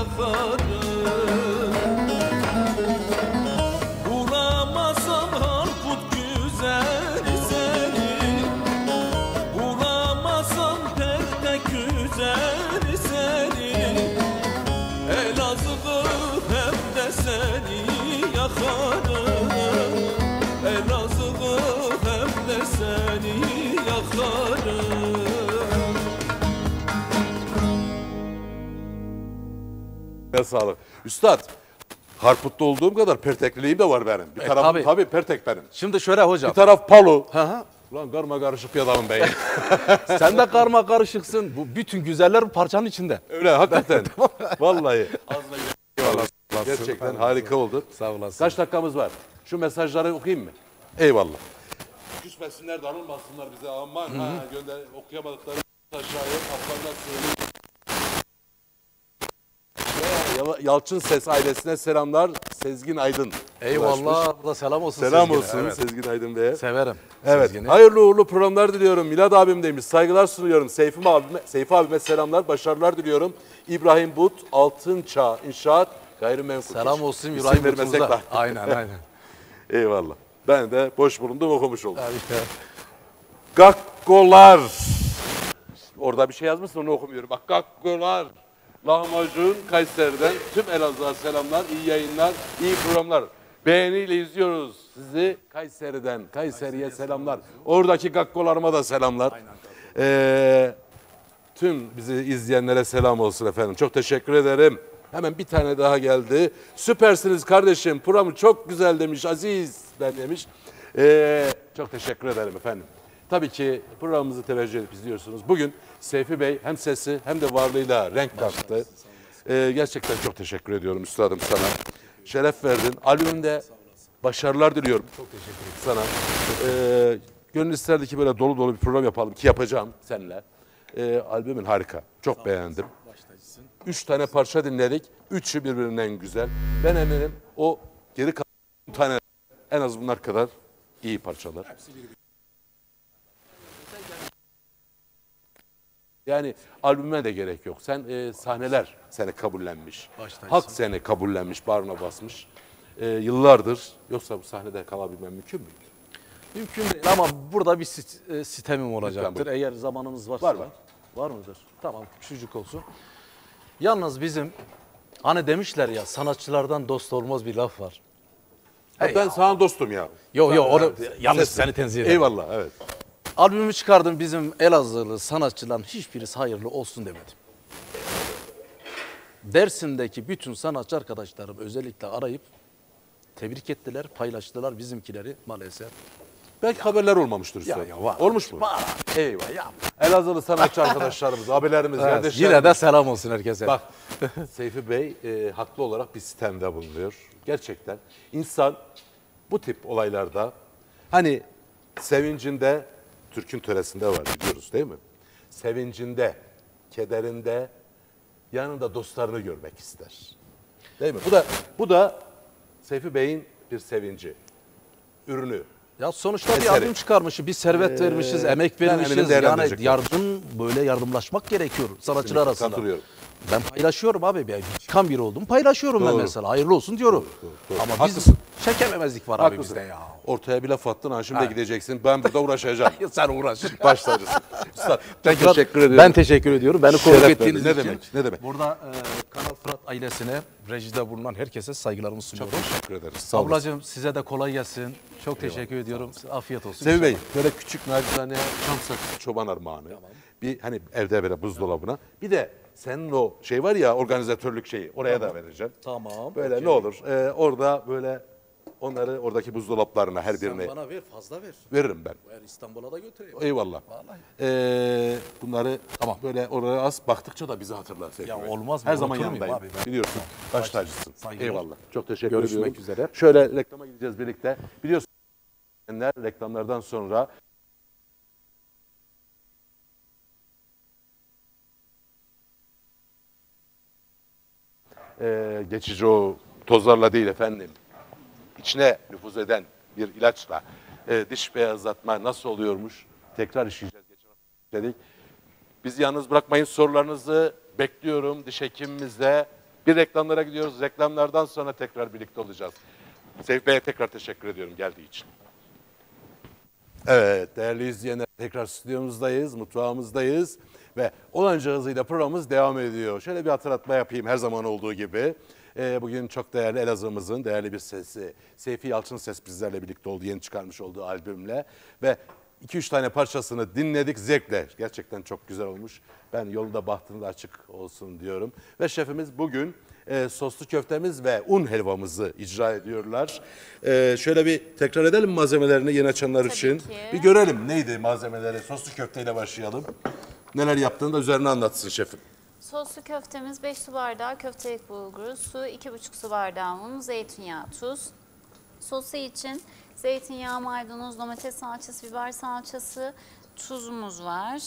yakarım. Bulamazsam harput güzeli seni, bulamazsam perde güzeli seni, Elazığ hem de seni yakarım. Elazığ hem de seni yakarım. Ne sağlık. Üstad, Harput'ta olduğum kadar pertekliliğim de var benim. Bir tarafım tabii. tabii pertek benim. Şimdi şöyle hocam. Bir taraf palo. Hı hı. Ulan karma karışık bir adamım ben. Sen de karma karışıksın. Bu bütün güzeller bu parçanın içinde. Öyle hakikaten. Vallahi. Eyvallah. Gerçekten harika oldu. Sağ olasın. Kaç dakikamız var? Şu mesajları okuyayım mı? Eyvallah. Küsmesinler, darılmasınlar bize. Aman ha, gönder okuyamadıkları aşağıya kaplarına söyleyeyim. Yalçın Ses ailesine selamlar. Sezgin Aydın. Eyvallah. Burada selam olsun. Selam Sezgin'e. olsun Evet. Sezgin Aydın Bey'e. Severim. Evet. Sezgin'i. Hayırlı uğurlu programlar diliyorum. Milad abim demiş. Saygılar sunuyorum. Seyfi abime selamlar. Başarılar diliyorum. İbrahim But, Altınçağ İnşaat Gayrimenkul. Selam olsun İsim İbrahim vermesek But'umuza. daha. Aynen. Eyvallah. Ben de boş bulundum, okumuş oldum. Tabii. Gakkolar. Orada bir şey yazmışsın, onu okumuyorum. Bak, Gakkolar. Lahmacun Kayseri'den tüm Elazığ'a selamlar, iyi yayınlar, iyi programlar. Beğeniyle izliyoruz sizi Kayseri'den. Kayseri'ye selamlar. Oradaki gakkolarıma da selamlar. Tüm bizi izleyenlere selam olsun efendim. Çok teşekkür ederim. Hemen bir tane daha geldi. Süpersiniz kardeşim. Programı çok güzel demiş. Aziz ben demiş. Çok teşekkür ederim efendim. Tabii ki programımızı teveccüh edip izliyorsunuz. Bugün Seyfi Bey hem sesi hem de varlığıyla renk kattı. Gerçekten çok teşekkür ediyorum üstadım sana. Şeref verdin. Albümünde başarılar diliyorum. Çok teşekkür ederim sana. Gönül isterdi ki böyle dolu dolu bir program yapalım ki yapacağım seninle. Albümün harika. Çok beğendim. 3 tane parça dinledik. Üçü birbirinden güzel. Ben eminim o geri kalan tane en az bunlar kadar iyi parçalar. Yani albüme de gerek yok. Sen sahneler seni kabullenmiş. Halk seni kabullenmiş, bağrına basmış. Yıllardır. Yoksa bu sahnede kalabilmem mümkün müydü? Mümkün değil ama burada bir sistemim olacaktır. buyurun. Eğer zamanımız varsa. Var mı? Var mıdır? Tamam, küçücük olsun. Yalnız bizim hani demişler ya sanatçılardan dost olmaz bir laf var. Ben sana dostum ya. Yok onu yalnız Ses- seni tenzih ederim. Eyvallah, evet. Albümü çıkardım, bizim Elazığlı sanatçıların hiçbirisi hayırlı olsun demedim. Dersim'deki bütün sanatçı arkadaşlarım özellikle arayıp tebrik ettiler, paylaştılar bizimkileri maalesef. Belki haberler olmamıştır üstad. var. Olmuş mu? Var. Eyvallah. Elazığlı sanatçı arkadaşlarımız, abilerimiz, Evet, kardeşlerimiz. yine de selam olsun herkese. Bak, Seyfi Bey haklı olarak bir sistemde bulunuyor. Gerçekten insan bu tip olaylarda hani sevincinde, Türk'ün töresinde var biliyoruz değil mi? Sevincinde, kederinde yanında dostlarını görmek ister. Değil mi? Bu da Seyfi Bey'in bir sevinci, ürünü. Ya sonuçta bir Eseri. albüm çıkarmışız, bir servet vermişiz, emek ben vermişiz. eminim Yani değerlendirecekler. böyle yardımlaşmak gerekiyor sanatçılar arasında. Katılıyorum. Ben paylaşıyorum abi. Ben çıkan biri oldum. Paylaşıyorum ben Doğru. mesela. Hayırlı olsun diyorum. doğru. Ama Haklısın. biz çekememezlik var abi Haklısın. bizde ya. Ortaya bir laf attın, ha şimdi gideceksin. Ben burada uğraşacağım. Sen uğraş. Baş tacısın. Üstad, Tekrar teşekkür ediyorum. Ben teşekkür ediyorum. Beni konuk Şeref ettiğiniz verdin. Ne için. demek, ne demek. Burada Kanal Fırat ailesine, rejide bulunan herkese saygılarımı Çok sunuyorum. teşekkür ederiz. Sağ olun. Ablacığım size de kolay gelsin. Çok teşekkür ediyorum. Afiyet olsun. Sevi Bey, böyle küçük nacizane çam sakızı çoban armağanı. Bir hani evde böyle buzdolabına. Bir de senin o şey var ya organizatörlük şeyi oraya da vereceğim. Tamam. Böyle okey. ne olur orada böyle onları oradaki buzdolaplarına her Sen birine bana ver, fazla ver. veririm ben. Ben İstanbul'a da götüreyim. Eyvallah. Vallahi. Bunları böyle oraya as baktıkça da bizi hatırlar Seyfi Ya Bey. olmaz mı? Her zaman Unutur muyum yanındayım. abi ben? Biliyorsun. Baş tacısın. Saygılar. Eyvallah. Çok teşekkür Görüşmek ediyorum. üzere. Şöyle reklama gideceğiz birlikte. Biliyorsun reklamlardan sonra geçici o tozlarla değil efendim. İçine nüfuz eden bir ilaçla diş beyazlatma nasıl oluyormuş? Tekrar işleyeceğiz. Geçen hafta dedik. Bizi yalnız bırakmayın, sorularınızı bekliyorum diş hekimimizle Bir reklamlara gidiyoruz. Reklamlardan sonra tekrar birlikte olacağız. Seyfi Bey'e tekrar teşekkür ediyorum geldiği için. Evet değerli izleyenler, tekrar stüdyomuzdayız, mutfağımızdayız ve olanca hızıyla programımız devam ediyor. Şöyle bir hatırlatma yapayım her zaman olduğu gibi. Bugün çok değerli Elazığ'ımızın değerli bir sesi Seyfi Yalçın Ses bizlerle birlikte oldu, yeni çıkarmış olduğu albümle ve 2-3 tane parçasını dinledik zevkle. Gerçekten çok güzel olmuş. Ben yolunda bahtını da açık olsun diyorum. Ve şefimiz bugün soslu köftemiz ve un helvamızı icra ediyorlar. Şöyle bir tekrar edelim malzemelerini yeni açanlar Tabii için. ki. Bir görelim neydi malzemeleri. Soslu köfteyle başlayalım. Neler yaptığını da üzerine anlatsın şefim. Soslu köftemiz 5 su bardağı köftelik bulguru, su, 2,5 su bardağı un, zeytinyağı, tuz. Sosu için zeytinyağı, maydanoz, domates salçası, biber salçası, tuzumuz var.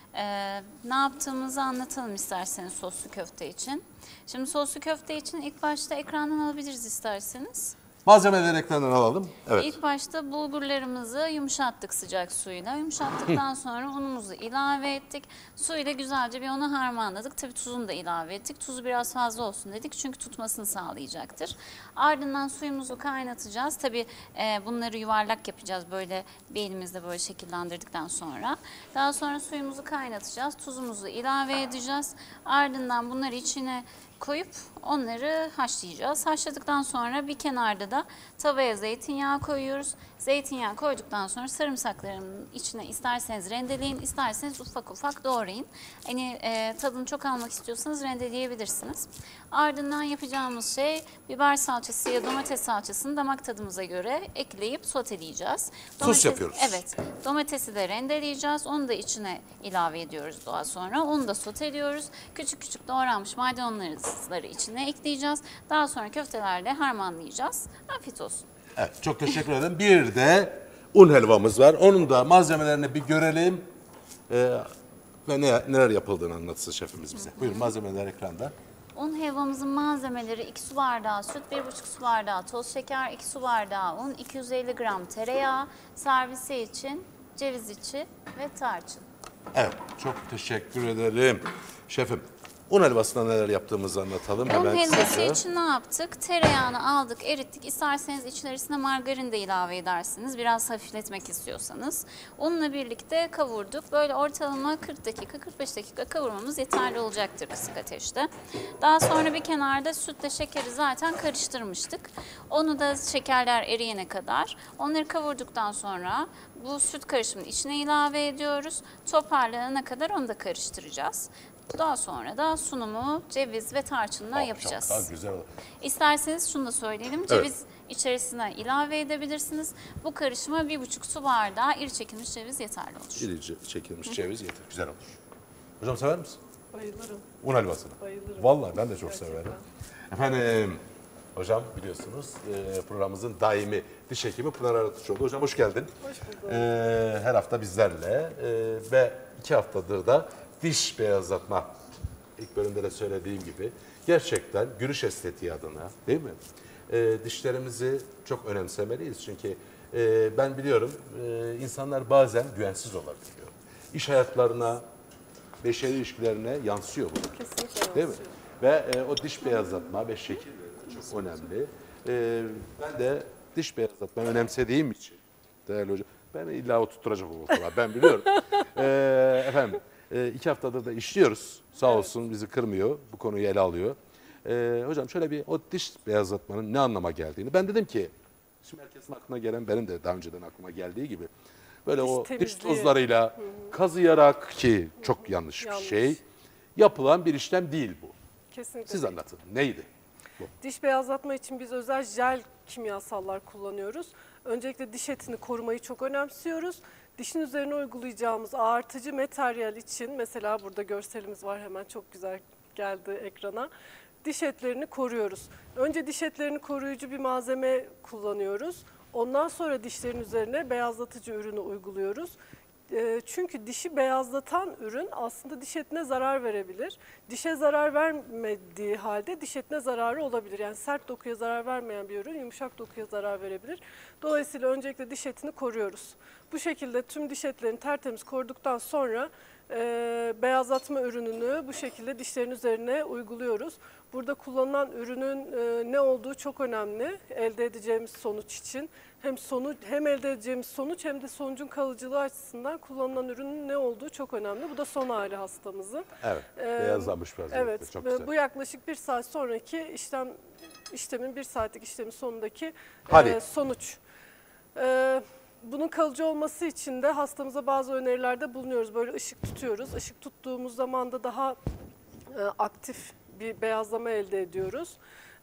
Ne yaptığımızı anlatalım isterseniz soslu köfte için. Şimdi soslu köfte için ilk başta ekrandan alabiliriz isterseniz. Malzemeleri ekrandan alalım. Evet. İlk başta bulgurlarımızı yumuşattık sıcak suyla. Yumuşattıktan sonra unumuzu ilave ettik. Suyla güzelce bir onu harmanladık. Tabii tuzunu da ilave ettik. Tuzu biraz fazla olsun dedik çünkü tutmasını sağlayacaktır. Ardından suyumuzu kaynatacağız. Tabii bunları yuvarlak yapacağız böyle bir elimizle böyle şekillendirdikten sonra. Daha sonra suyumuzu kaynatacağız. Tuzumuzu ilave edeceğiz. Ardından bunları içine koyup onları haşlayacağız. Haşladıktan sonra bir kenarda da tavaya zeytinyağı koyuyoruz. Zeytinyağı koyduktan sonra sarımsakların içine isterseniz rendeleyin, isterseniz ufak ufak doğrayın. Hani tadını çok almak istiyorsanız rendeleyebilirsiniz. Ardından yapacağımız şey biber salçası ya domates salçasını damak tadımıza göre ekleyip soteleyeceğiz. Sos yapıyoruz. Evet. Domatesi de rendeleyeceğiz. Onu da içine ilave ediyoruz daha sonra. Onu da soteliyoruz. Küçük küçük doğranmış maydanozları içine ekleyeceğiz. Daha sonra köftelerle harmanlayacağız. Afiyet olsun. Evet, çok teşekkür ederim. Bir de un helvamız var. Onun da malzemelerini bir görelim. Ve neler yapıldığını anlatsın şefimiz bize. Buyurun malzemeler ekranda. Un helvamızın malzemeleri 2 su bardağı süt, 1,5 su bardağı toz şeker, 2 su bardağı un, 250 gram tereyağı, servisi için ceviz içi ve tarçın. Evet, çok teşekkür ederim. Şefim, un helvasında neler yaptığımızı anlatalım. Un Hemen helvası kısaca. için ne yaptık? Tereyağını aldık, erittik. İsterseniz içerisine margarin de ilave edersiniz. Biraz hafifletmek istiyorsanız. Unla birlikte kavurduk. Böyle ortalama 40 dakika, 45 dakika kavurmamız yeterli olacaktır kısık ateşte. Daha sonra bir kenarda sütle şekeri zaten karıştırmıştık. Onu da şekerler eriyene kadar. Onları kavurduktan sonra bu süt karışımının içine ilave ediyoruz. Toparlanana kadar onu da karıştıracağız. Daha sonra da sunumu ceviz ve tarçınla yapacağız. Çok daha güzel olur. İsterseniz şunu da söyleyelim. Ceviz içerisine ilave edebilirsiniz. Bu karışıma 1,5 su bardağı iri çekilmiş ceviz yeterli olur. İrice çekilmiş ceviz yeter. Güzel olur. Hocam sever misin? Bayılırım. Un helvasını. Bayılırım. Vallahi ben de çok Gerçekten. severim. Efendim, hocam biliyorsunuz programımızın daimi diş hekimi Pınar Aratıcıoğlu. Hocam hoş geldin. Hoş bulduk. Her hafta bizlerle ve 2 haftadır da diş beyazlatma, ilk bölümde de söylediğim gibi gerçekten gülüş estetiği adına değil mi? Dişlerimizi çok önemsemeliyiz çünkü ben biliyorum insanlar bazen güvensiz olabiliyor. İş hayatlarına, beşeri ilişkilerine yansıyor bu. Kesinlikle Değil mi? yansıyor. Ve o diş beyazlatma ve şekil çok önemli. Ben de diş beyazlatma önemsediğim için değerli hocam, ben illa oturtturacak o falan ben biliyorum. Efendim 2 haftadır da işliyoruz. Sağ olsun bizi kırmıyor, bu konuyu ele alıyor. Hocam şöyle bir o diş beyazlatmanın ne anlama geldiğini. Ben dedim ki, şimdi herkesin aklına gelen benim de daha önceden aklıma geldiği gibi. Böyle Diş o diş temizliği. tozlarıyla kazıyarak ki çok yanlış bir Yanlış. şey. Yapılan bir işlem değil bu. Kesinlikle. Siz anlatın. Neydi? Diş beyazlatma için biz özel jel kimyasallar kullanıyoruz. Öncelikle diş etini korumayı çok önemsiyoruz. Dişin üzerine uygulayacağımız ağartıcı materyal için, mesela burada görselimiz var, hemen çok güzel geldi ekrana. Diş etlerini koruyoruz. Önce diş etlerini koruyucu bir malzeme kullanıyoruz. Ondan sonra dişlerin üzerine beyazlatıcı ürünü uyguluyoruz. Çünkü dişi beyazlatan ürün aslında diş etine zarar verebilir. Dişe zarar vermediği halde diş etine zararı olabilir. Yani sert dokuya zarar vermeyen bir ürün yumuşak dokuya zarar verebilir. Dolayısıyla öncelikle diş etini koruyoruz. Bu şekilde tüm diş etlerini tertemiz koruduktan sonra beyazlatma ürününü bu şekilde dişlerin üzerine uyguluyoruz. Burada kullanılan ürünün ne olduğu çok önemli elde edeceğimiz sonuç için. Hem elde edeceğimiz sonuç hem de sonucun kalıcılığı açısından kullanılan ürünün ne olduğu çok önemli. Bu da son hali hastamızın. Evet, beyazlamış vaziyette. Evet, Çok güzel. bu yaklaşık 1 saat sonraki işlemin 1 saatlik işlemin sonundaki Hadi. sonuç. Bunun kalıcı olması için de hastamıza bazı önerilerde bulunuyoruz. Böyle ışık tutuyoruz. Işık tuttuğumuz zaman da daha aktif bir beyazlama elde ediyoruz.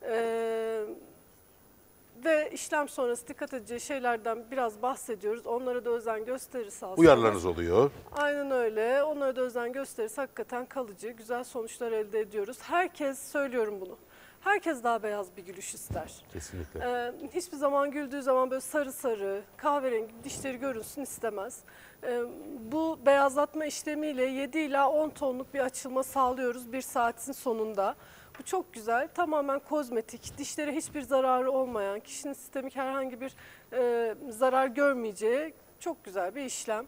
Ve işlem sonrası dikkat edeceği şeylerden biraz bahsediyoruz. Onlara da özen gösterirse hastalar. Uyarılarınız oluyor. Aynen öyle. Onlara da özen gösterirse hakikaten kalıcı, güzel sonuçlar elde ediyoruz. Herkes, söylüyorum bunu, herkes daha beyaz bir gülüş ister. Kesinlikle. Hiçbir zaman güldüğü zaman böyle sarı sarı, kahverengi dişleri görünsün istemez. Bu beyazlatma işlemiyle 7 ila 10 tonluk bir açılma sağlıyoruz 1 saatin sonunda. Bu çok güzel, tamamen kozmetik, dişlere hiçbir zararı olmayan, kişinin sistemik herhangi bir zarar görmeyeceği çok güzel bir işlem.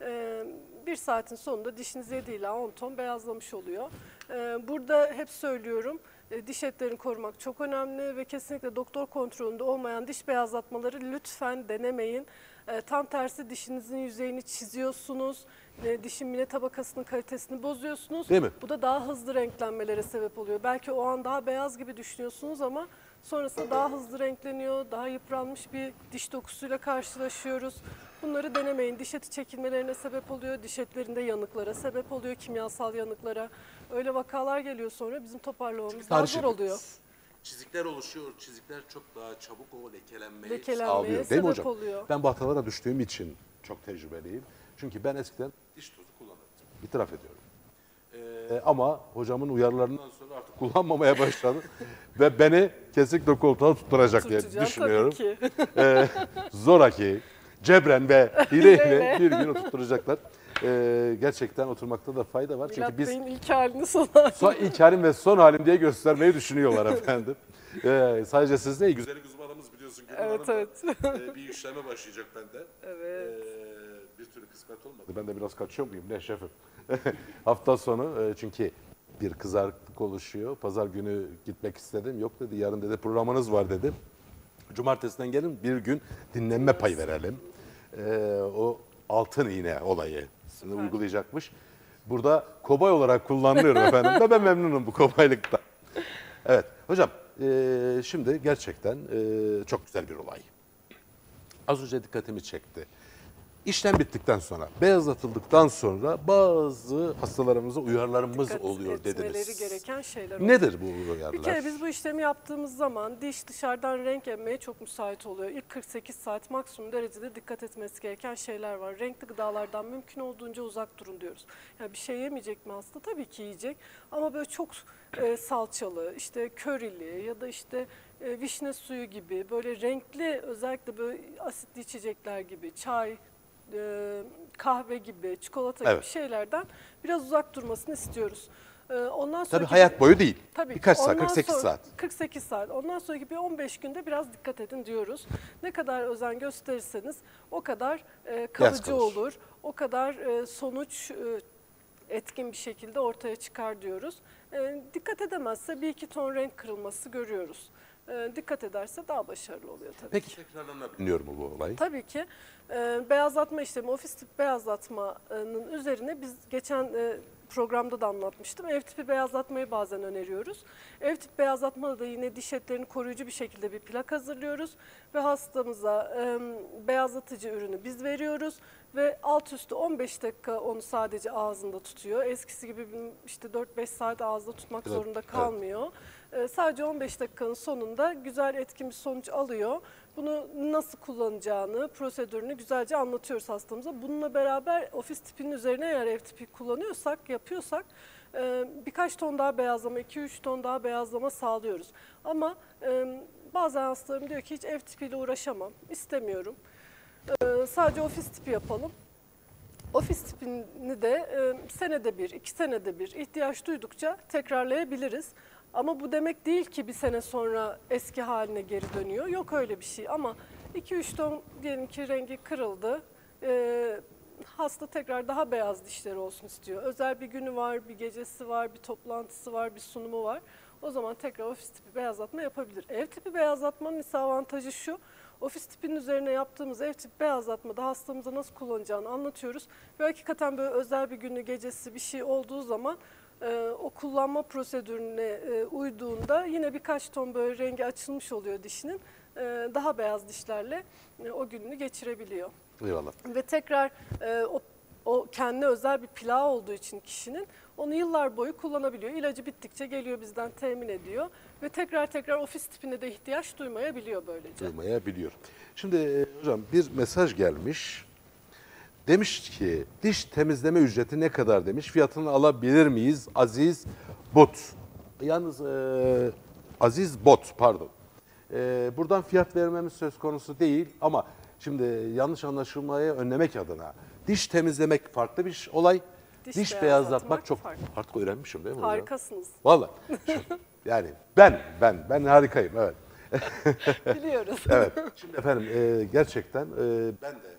1 saatin sonunda dişiniz 7 ila 10 ton beyazlamış oluyor. Burada hep söylüyorum, diş etlerini korumak çok önemli ve kesinlikle doktor kontrolünde olmayan diş beyazlatmaları lütfen denemeyin. Tam tersi dişinizin yüzeyini çiziyorsunuz, dişin mine tabakasının kalitesini bozuyorsunuz. Değil mi? Bu da daha hızlı renklenmelere sebep oluyor. Belki o an daha beyaz gibi düşünüyorsunuz ama sonrasında daha hızlı renkleniyor, daha yıpranmış bir diş dokusuyla karşılaşıyoruz. Bunları denemeyin. Diş eti çekilmelerine sebep oluyor, diş etlerinde yanıklara sebep oluyor, kimyasal yanıklara. Öyle vakalar geliyor sonra bizim toparlamamız daha zor oluyor. Çizikler oluşuyor. Çizikler çok daha çabuk o lekelenmeyi Lekelenmeye Sağlıyor, değil mi sebep hocam? oluyor. Ben bu hatalara düştüğüm için çok tecrübeliyim. Çünkü ben eskiden diş tozu kullanırdım. İtiraf ediyorum. Ama hocamın uyarılarından sonra artık kullanmamaya başladı. Ve beni kesinlikle koltuğa tutturacak diye Tutacağım düşünüyorum. tabii ki. Zoraki, cebren ve hileyle bir gün oturtturacaklar. Gerçekten oturmakta da fayda var. Çünkü Milat biz Bey'in ilk halini son halini. ilk halim ve son halim diye göstermeyi düşünüyorlar efendim. Sadece siz değil. Güzel uzmanımız biliyorsun. Gülün Evet, Hanım da, evet. bir işleme başlayacak bende. Evet. Bir türlü kısmet olmadı. Ben de biraz kaçıyor muyum ne şefim? Hafta sonu çünkü bir kızarıklık oluşuyor. Pazar günü gitmek istedim. Yok dedi, yarın dedi programınız var dedi. Cumartesinden gelin bir gün dinlenme payı verelim. O altın iğne olayı uygulayacakmış. Burada kobay olarak kullanılıyorum efendim. Ve ben memnunum bu kobaylıktan. Evet hocam şimdi gerçekten çok güzel bir olay. Az önce dikkatimi çekti. İşlem bittikten sonra, beyazlatıldıktan sonra bazı hastalarımıza uyarılarımız Dikkat oluyor etmeleri dediniz. gereken şeyler oluyor. Nedir bu uyarılar? Bir kere biz bu işlemi yaptığımız zaman diş dışarıdan renk emmeye çok müsait oluyor. İlk 48 saat maksimum derecede dikkat etmesi gereken şeyler var. Renkli gıdalardan mümkün olduğunca uzak durun diyoruz. Yani bir şey yemeyecek mi hasta? Tabii ki yiyecek. Ama böyle çok salçalı, işte körili ya da işte vişne suyu gibi böyle renkli, özellikle böyle asitli içecekler gibi, çay, kahve gibi, çikolata Evet. gibi şeylerden biraz uzak durmasını istiyoruz. Ondan Tabii sonraki hayat boyu değil. Tabii. Birkaç saat, Ondan 48 sonra- saat. 48 saat. Ondan sonraki bir 15 günde biraz dikkat edin diyoruz. Ne kadar özen gösterirseniz o kadar kalıcı kalır. olur. O kadar sonuç etkin bir şekilde ortaya çıkar diyoruz. Dikkat edemezse 1-2 ton renk kırılması görüyoruz. Dikkat ederse daha başarılı oluyor tabii. Peki tekrarlanabiliyor mu bu olay? Tabii ki beyazlatma işlemi, ofis tipi beyazlatmanın üzerine biz geçen programda da anlatmıştım. Ev tipi beyazlatmayı bazen öneriyoruz. Ev tipi beyazlatmada da yine diş etlerini koruyucu bir şekilde bir plak hazırlıyoruz ve hastamıza beyazlatıcı ürünü biz veriyoruz ve alt üstü 15 dakika onu sadece ağzında tutuyor. Eskisi gibi işte 4-5 saat ağızda tutmak Evet, zorunda kalmıyor. Sadece 15 dakikanın sonunda güzel etkin bir sonuç alıyor. Bunu nasıl kullanacağını, prosedürünü güzelce anlatıyoruz hastamıza. Bununla beraber ofis tipinin üzerine eğer ev tipi kullanıyorsak, yapıyorsak birkaç ton daha beyazlama, 2-3 ton daha beyazlama sağlıyoruz. Ama bazen hastalarım diyor ki hiç ev tipiyle uğraşamam, istemiyorum. Sadece ofis tipi yapalım. Ofis tipini de senede bir, 2 senede bir ihtiyaç duydukça tekrarlayabiliriz. Ama bu demek değil ki bir sene sonra eski haline geri dönüyor. Yok öyle bir şey ama 2-3 ton diyelim ki rengi kırıldı. Hasta tekrar daha beyaz dişleri olsun istiyor. Özel bir günü var, bir gecesi var, bir toplantısı var, bir sunumu var. O zaman tekrar ofis tipi beyazlatma yapabilir. Ev tipi beyazlatmanın ise avantajı şu. Ofis tipinin üzerine yaptığımız ev tipi beyazlatmada hastamıza nasıl kullanacağını anlatıyoruz. Ve hakikaten böyle özel bir günü, gecesi bir şey olduğu zaman o kullanma prosedürüne uyduğunda yine birkaç ton böyle rengi açılmış oluyor dişinin. Daha beyaz dişlerle o gününü geçirebiliyor. Eyvallah. Ve tekrar o kendine özel bir plağı olduğu için kişinin onu yıllar boyu kullanabiliyor. İlacı bittikçe geliyor bizden temin ediyor ve tekrar ofis tipine de ihtiyaç duymayabiliyor böylece. Duymayabiliyor. Şimdi hocam bir mesaj gelmiş. Demiş ki diş temizleme ücreti ne kadar demiş. Fiyatını alabilir miyiz? Aziz Bot. Yalnız Aziz Bot pardon. Buradan fiyat vermemiz söz konusu değil ama şimdi yanlış anlaşılmayı önlemek adına diş temizlemek farklı bir olay. Diş beyazlatmak çok farklı. artık öğrenmişim değil mi hocam? Harikasınız. Vallahi. Yani ben harikayım evet. Biliyoruz. Evet. Şimdi efendim gerçekten ben de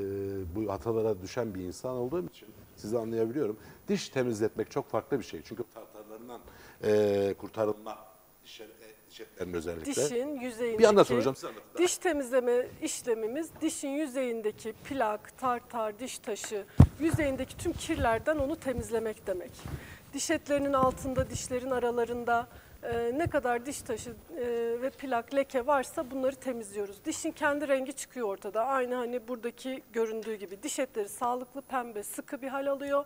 bu hatalara düşen bir insan olduğum için sizi anlayabiliyorum. Diş temizletmek çok farklı bir şey. Çünkü tartarlarından kurtarılma dişlerin özellikle. Dişin yüzeyindeki Bir anlatın hocam, siz anlatın. diş temizleme işlemimiz dişin yüzeyindeki plak, tartar, diş taşı, yüzeyindeki tüm kirlerden onu temizlemek demek. Diş etlerinin altında, dişlerin aralarında ne kadar diş taşı ve plak, leke varsa bunları temizliyoruz. Dişin kendi rengi çıkıyor ortada. Aynı hani buradaki göründüğü gibi. Diş etleri sağlıklı, pembe, sıkı bir hal alıyor.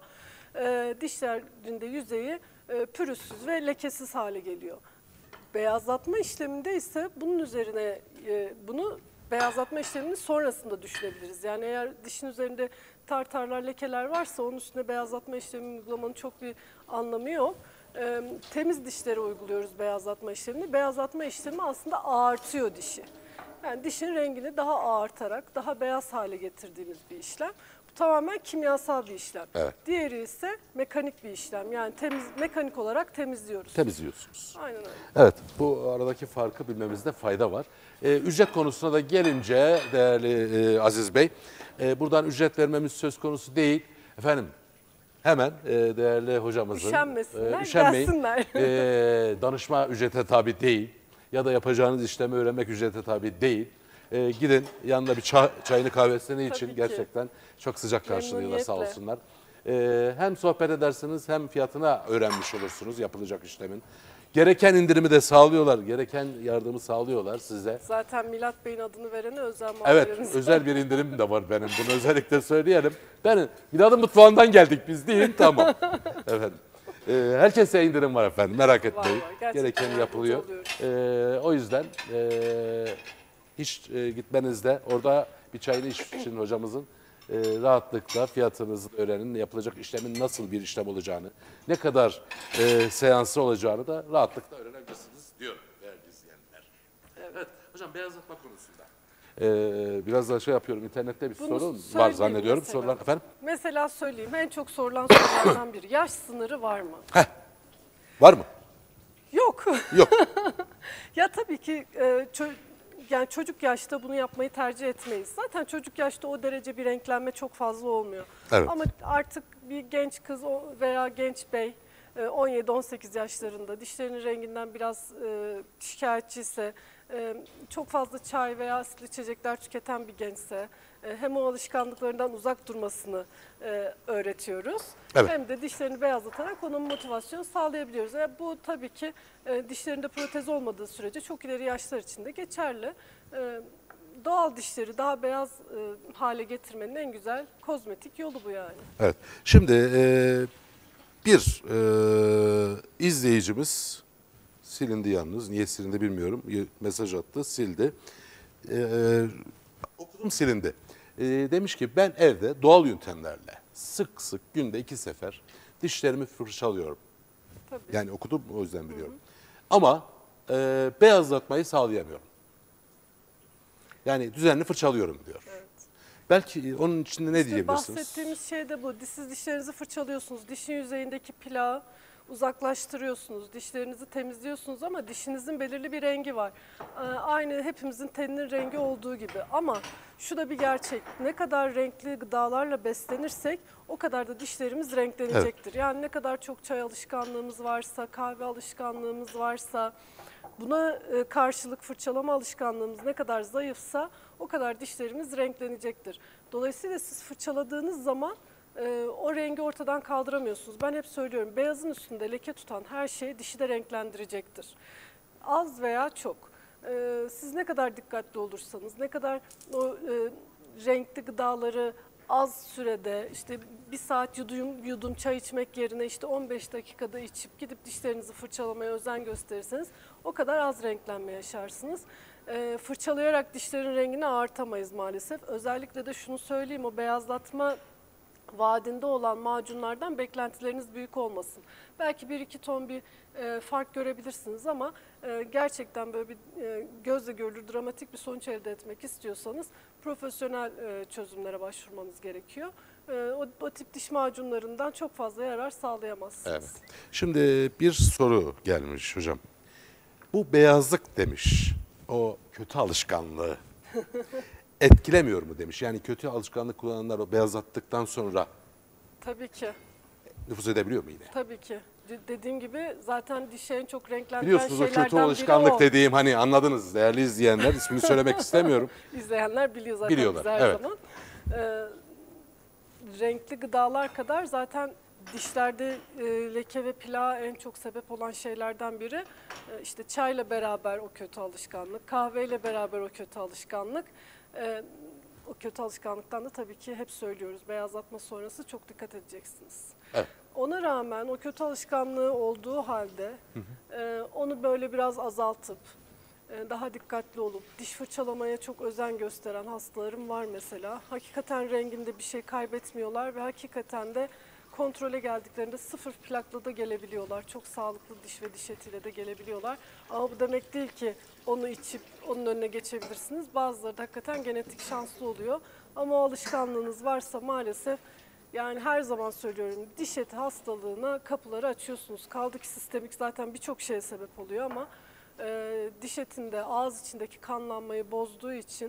Dişlerin de yüzeyi pürüzsüz ve lekesiz hale geliyor. Beyazlatma işleminde ise bunun üzerine bunu beyazlatma işleminin sonrasında düşünebiliriz. Yani eğer dişin üzerinde tartarlar, lekeler varsa onun üstüne beyazlatma işlemi uygulamanın çok bir anlamı yok. Temiz dişlere uyguluyoruz beyazlatma işlemini. Beyazlatma işlemi aslında ağartıyor dişi. Yani dişin rengini daha ağartarak, daha beyaz hale getirdiğimiz bir işlem. Bu tamamen kimyasal bir işlem. Evet. Diğeri ise mekanik bir işlem. Yani mekanik olarak temizliyoruz. Temizliyorsunuz. Aynen öyle. Evet, bu aradaki farkı bilmemizde fayda var. Ücret konusuna da gelince değerli Aziz Bey, buradan ücret vermemiz söz konusu değil. Efendim, hemen değerli hocamızın Üşenmesinler, üşenmeyin. gelsinler. Danışma ücrete tabi değil ya da yapacağınız işlemi öğrenmek ücrete tabi değil. Gidin yanında bir çayını kahvesini için ki. gerçekten çok sıcak karşılıyorlar sağ Memnuniyetle. olsunlar. Hem sohbet edersiniz hem fiyatına öğrenmiş olursunuz yapılacak işlemin. Gereken indirimi de sağlıyorlar, gereken yardımı sağlıyorlar size. Zaten Milat Bey'in adını verene özel Evet, muamelemiz. özel bir indirim de var benim. Bunu özellikle söyleyelim. Milad'ın mutfağından geldik biz değil, tamam. Efendim. Herkese indirim var efendim, merak etmeyin. Var. Gerçekten Gereken yardımcı yapılıyor. oluyoruz. O yüzden hiç gitmenizde orada bir çayını için hocamızın rahatlıkla fiyatınızı öğrenin, yapılacak işlemin nasıl bir işlem olacağını, ne kadar seansı olacağını da rahatlıkla öğrenebilirsiniz diyorum değerli izleyenler. Evet, hocam beyazlatma konusunda. Biraz daha yapıyorum, internette bir Bunu sorun var söyleyeyim zannediyorum. mesela. Sorular efendim. Mesela söyleyeyim, en çok sorulan sorulardan biri. Yaş sınırı var mı? Var mı? Yok. Yok. Ya tabii ki yani çocuk yaşta bunu yapmayı tercih etmeyiz. Zaten çocuk yaşta o derece bir renklenme çok fazla olmuyor. Evet. Ama artık bir genç kız veya genç bey 17-18 yaşlarında dişlerinin renginden biraz şikayetçi ise, çok fazla çay veya asitli içecekler tüketen bir gençse hem o alışkanlıklarından uzak durmasını öğretiyoruz. Evet. Hem de dişlerini beyazlatarak onun motivasyonu sağlayabiliyoruz. Bu tabii ki dişlerinde protez olmadığı sürece çok ileri yaşlar için de geçerli. Doğal dişleri daha beyaz hale getirmenin en güzel kozmetik yolu bu yani. Evet. Şimdi bir izleyicimiz silindi yalnız. Niye silindi bilmiyorum. Mesaj attı, sildi. Okudum, silindi. Demiş ki ben evde doğal yöntemlerle sık sık günde 2 sefer dişlerimi fırçalıyorum. Tabii. Yani okudum, o yüzden biliyorum. Ama beyazlatmayı sağlayamıyorum. Yani düzenli fırçalıyorum diyor. Evet. Belki onun içinde ne İşte diyebilirsiniz? bahsettiğimiz şey de bu. Siz dişlerinizi fırçalıyorsunuz. Dişin yüzeyindeki plağı uzaklaştırıyorsunuz, dişlerinizi temizliyorsunuz ama dişinizin belirli bir rengi var. Aynı hepimizin teninin rengi olduğu gibi ama şu da bir gerçek. Ne kadar renkli gıdalarla beslenirsek o kadar da dişlerimiz renklenecektir. Yani ne kadar çok çay alışkanlığımız varsa, kahve alışkanlığımız varsa, buna karşılık fırçalama alışkanlığımız ne kadar zayıfsa o kadar dişlerimiz renklenecektir. Dolayısıyla siz fırçaladığınız zaman o rengi ortadan kaldıramıyorsunuz. Ben hep söylüyorum, beyazın üstünde leke tutan her şey dişi de renklendirecektir. Az veya çok. Siz ne kadar dikkatli olursanız, ne kadar o renkli gıdaları az sürede, işte 1 saat yudum çay içmek yerine işte 15 dakikada içip gidip dişlerinizi fırçalamaya özen gösterirseniz o kadar az renklenme yaşarsınız. Fırçalayarak dişlerin rengini ağartamayız maalesef. Özellikle de şunu söyleyeyim, o beyazlatma vaadinde olan macunlardan beklentileriniz büyük olmasın. Belki 1-2 ton bir fark görebilirsiniz ama gerçekten böyle bir gözle görülür dramatik bir sonuç elde etmek istiyorsanız profesyonel çözümlere başvurmanız gerekiyor. O tip diş macunlarından çok fazla yarar sağlayamazsınız. Evet. Şimdi bir soru gelmiş hocam. Bu beyazlık demiş, o kötü alışkanlığı etkilemiyor mu demiş. Yani kötü alışkanlık kullananlar o beyazlattıktan sonra Tabii ki. nüfuz edebiliyor mu yine? Tabii ki. Dediğim gibi zaten dişi en çok renklendiren Biliyorsunuz o şeylerden kötü biri alışkanlık o. dediğim, hani anladınız değerli izleyenler, ismini söylemek istemiyorum. İzleyenler biliyor zaten Biliyorlar, biz her evet. zaman. Renkli gıdalar kadar zaten dişlerde leke ve plağa en çok sebep olan şeylerden biri. İşte çayla beraber o kötü alışkanlık, kahveyle beraber o kötü alışkanlık. O kötü alışkanlıktan da tabii ki hep söylüyoruz, beyazlatma sonrası çok dikkat edeceksiniz. Evet. Ona rağmen o kötü alışkanlığı olduğu halde onu böyle biraz azaltıp daha dikkatli olup diş fırçalamaya çok özen gösteren hastalarım var mesela. Hakikaten renginde bir şey kaybetmiyorlar ve hakikaten de kontrole geldiklerinde 0 plakla da gelebiliyorlar. Çok sağlıklı diş ve diş etiyle de gelebiliyorlar. Ama bu demek değil ki onu içip onun önüne geçebilirsiniz. Bazıları da hakikaten genetik şanslı oluyor. Ama o alışkanlığınız varsa maalesef, yani her zaman söylüyorum, diş eti hastalığına kapıları açıyorsunuz. Kaldı ki sistemik zaten birçok şeye sebep oluyor ama diş etinde ağız içindeki kanlanmayı bozduğu için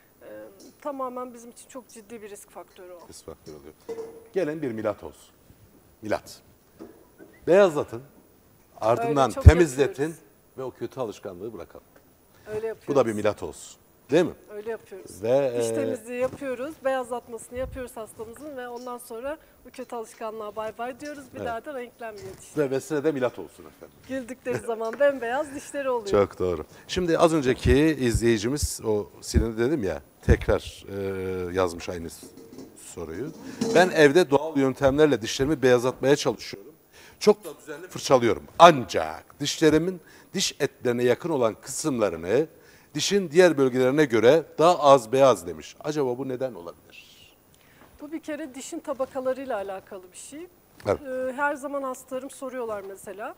tamamen bizim için çok ciddi bir risk faktörü o. Risk faktörü oluyor. Gelin bir milat olsun. Milat. Beyazlatın, ardından Öyle çok temizletin yapıyoruz. ve o kötü alışkanlığı bırakalım. Öyle yapıyoruz. Bu da bir milat olsun. Değil mi? Öyle yapıyoruz. Ve, Diş temizliği yapıyoruz, beyazlatmasını yapıyoruz hastamızın ve ondan sonra bu kötü alışkanlığa bay bay diyoruz. Bir daha da renklenmiyor diş. Ve vesile de milat olsun efendim. Güldükleri zaman bembeyaz dişleri oluyor. Çok doğru. Şimdi az önceki izleyicimiz, o Sinan'ı dedim ya, tekrar yazmış aynı soruyu. Ben evde doğal yöntemlerle dişlerimi beyazlatmaya çalışıyorum. Çok da düzenli fırçalıyorum. Ancak dişlerimin diş etlerine yakın olan kısımlarını dişin diğer bölgelerine göre daha az beyaz demiş. Acaba bu neden olabilir? Bu bir kere dişin tabakalarıyla alakalı bir şey. Evet. Her zaman hastalarım soruyorlar mesela.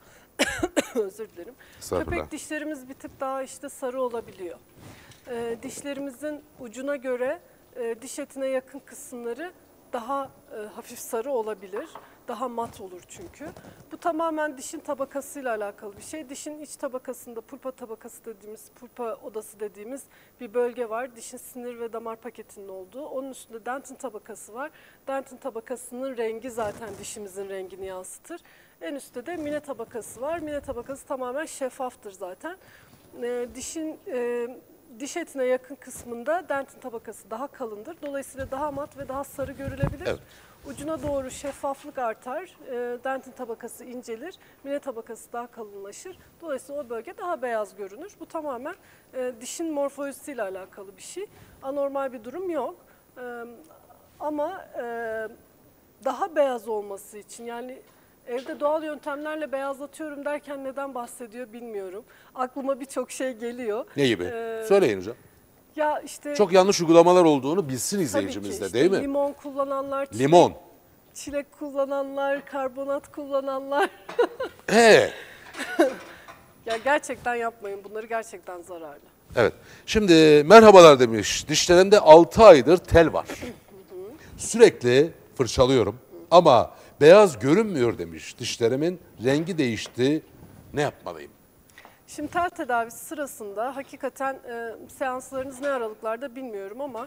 Özür dilerim. Estağfurullah. Köpek dişlerimiz bir tık daha işte sarı olabiliyor. Dişlerimizin ucuna göre diş etine yakın kısımları daha hafif sarı olabilir. Daha mat olur çünkü. Bu tamamen dişin tabakasıyla alakalı bir şey. Dişin iç tabakasında pulpa tabakası dediğimiz, pulpa odası dediğimiz bir bölge var. Dişin sinir ve damar paketinin olduğu. Onun üstünde dentin tabakası var. Dentin tabakasının rengi zaten dişimizin rengini yansıtır. En üstte de mine tabakası var. Mine tabakası tamamen şeffaftır zaten. Diş etine yakın kısmında dentin tabakası daha kalındır. Dolayısıyla daha mat ve daha sarı görülebilir. Evet. Ucuna doğru şeffaflık artar, dentin tabakası incelir, mine tabakası daha kalınlaşır. Dolayısıyla o bölge daha beyaz görünür. Bu tamamen dişin morfolojisiyle alakalı bir şey. Anormal bir durum yok. Ama daha beyaz olması için, yani evde doğal yöntemlerle beyazlatıyorum derken neden bahsediyor bilmiyorum. Aklıma birçok şey geliyor. Ne gibi? Söyleyin hocam. Ya işte Çok yanlış uygulamalar olduğunu bilsin tabii izleyicimiz ki de, işte değil mi? limon kullananlar, Limon. çilek kullananlar, karbonat kullananlar. Ya gerçekten yapmayın. Bunları gerçekten zararlı. Evet. Şimdi merhabalar demiş. Dişlerimde 6 aydır tel var. Sürekli fırçalıyorum ama beyaz görünmüyor demiş. Dişlerimin rengi değişti. Ne yapmalıyım? Şimdi tel tedavisi sırasında hakikaten seanslarınız ne aralıklarda bilmiyorum ama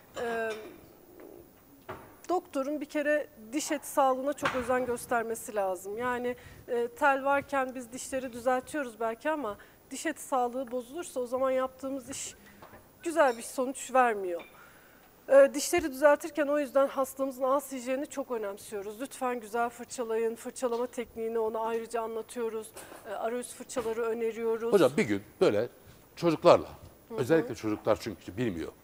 doktorun bir kere diş eti sağlığına çok özen göstermesi lazım. Yani tel varken biz dişleri düzeltiyoruz belki ama diş eti sağlığı bozulursa o zaman yaptığımız iş güzel bir sonuç vermiyor. Dişleri düzeltirken o yüzden hastamızın ağız hijyenini çok önemsiyoruz. Lütfen güzel fırçalayın. Fırçalama tekniğini ona ayrıca anlatıyoruz. Arayüz fırçaları öneriyoruz. Hocam bir gün böyle çocuklarla, özellikle çocuklar çünkü bilmiyor.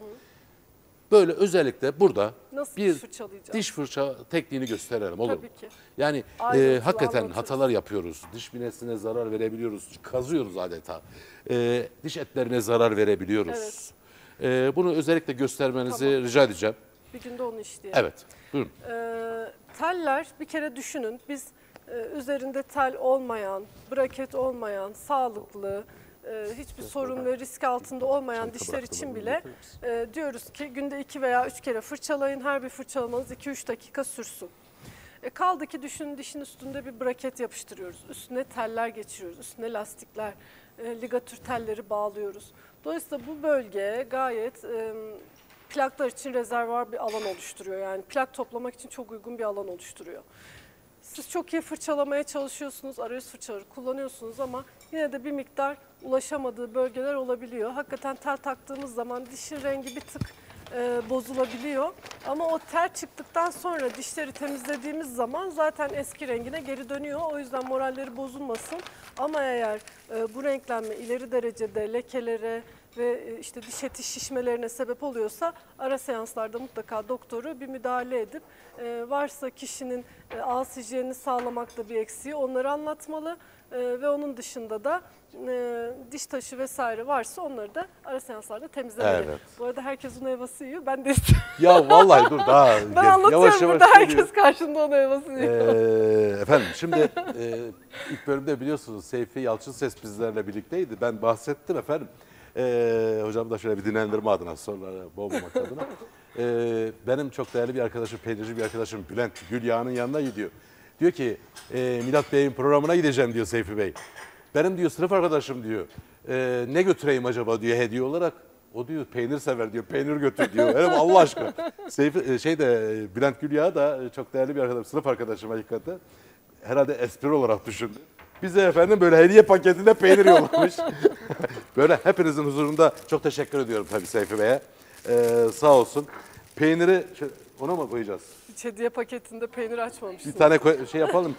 Böyle özellikle burada Nasıl bir diş fırçalayacağız? diş fırça tekniğini gösterelim olur mu? Tabii ki. Yani Ayrıntılı hakikaten anlatırız. hatalar yapıyoruz. Diş binesine zarar verebiliyoruz. Kazıyoruz adeta. Diş etlerine zarar verebiliyoruz. Bunu özellikle göstermenizi rica edeceğim. Bir günde onu işleyelim. Evet, buyurun. Teller bir kere düşünün. Biz üzerinde tel olmayan, braket olmayan, sağlıklı, hiçbir sorun ve risk altında olmayan dişler için bile diyoruz ki günde 2 veya 3 kere fırçalayın. Her bir fırçalamanız 2-3 dakika sürsün. Kaldı ki düşünün dişin üstünde bir braket yapıştırıyoruz. Üstüne teller geçiriyoruz. Üstüne lastikler, ligatür telleri bağlıyoruz. Dolayısıyla bu bölge gayet plaklar için rezervuar bir alan oluşturuyor. Yani plak toplamak için çok uygun bir alan oluşturuyor. Siz çok iyi fırçalamaya çalışıyorsunuz, arayüz fırçaları kullanıyorsunuz ama yine de bir miktar ulaşamadığı bölgeler olabiliyor. Hakikaten tel taktığımız zaman dişin rengi bir tık bozulabiliyor. Ama o tel çıktıktan sonra dişleri temizlediğimiz zaman zaten eski rengine geri dönüyor. O yüzden moralleri bozulmasın. Ama eğer bu renklenme ileri derecede lekelere ve işte diş eti şişmelerine sebep oluyorsa ara seanslarda mutlaka doktoru bir müdahale edip varsa kişinin ağız hijyenini sağlamakta bir eksiği onları anlatmalı ve onun dışında da diş taşı vesaire varsa onları da ara seanslarda temizlemeli. Evet. Bu arada herkes onun helvası yiyor. Ben de istiyorum. Ya vallahi dur daha Ben anlatıyorum yavaş burada geliyor. herkes karşımda onun helvası yiyor. Efendim şimdi ilk bölümde biliyorsunuz Seyfi Yalçınses bizlerle birlikteydi. Ben bahsettim efendim. Hocam da şöyle bir dinlendirme adına sonra boğmamak adına. Benim çok değerli bir arkadaşım, peynirci bir arkadaşım Bülent Gülyağ'ın yanına gidiyor. Diyor ki Milat Bey'in programına gideceğim diyor Seyfi Bey. Benim diyor sınıf arkadaşım diyor. Ne götüreyim acaba diyor hediye olarak. O diyor peynir sever diyor. Peynir götür diyor. Evet, Allah aşkına. Seyfi, Bülent Gülyağ da çok değerli bir arkadaşım, sınıf arkadaşım hakikaten. Herhalde espri olarak düşündü. Bize efendim böyle hediye paketinde peynir yollamış. Böyle hepinizin huzurunda çok teşekkür ediyorum tabii Seyfi Bey'e. Sağ olsun. Peyniri ona mı koyacağız? Hiç hediye paketinde peynir açmamışsın. Bir tane şey yapalım.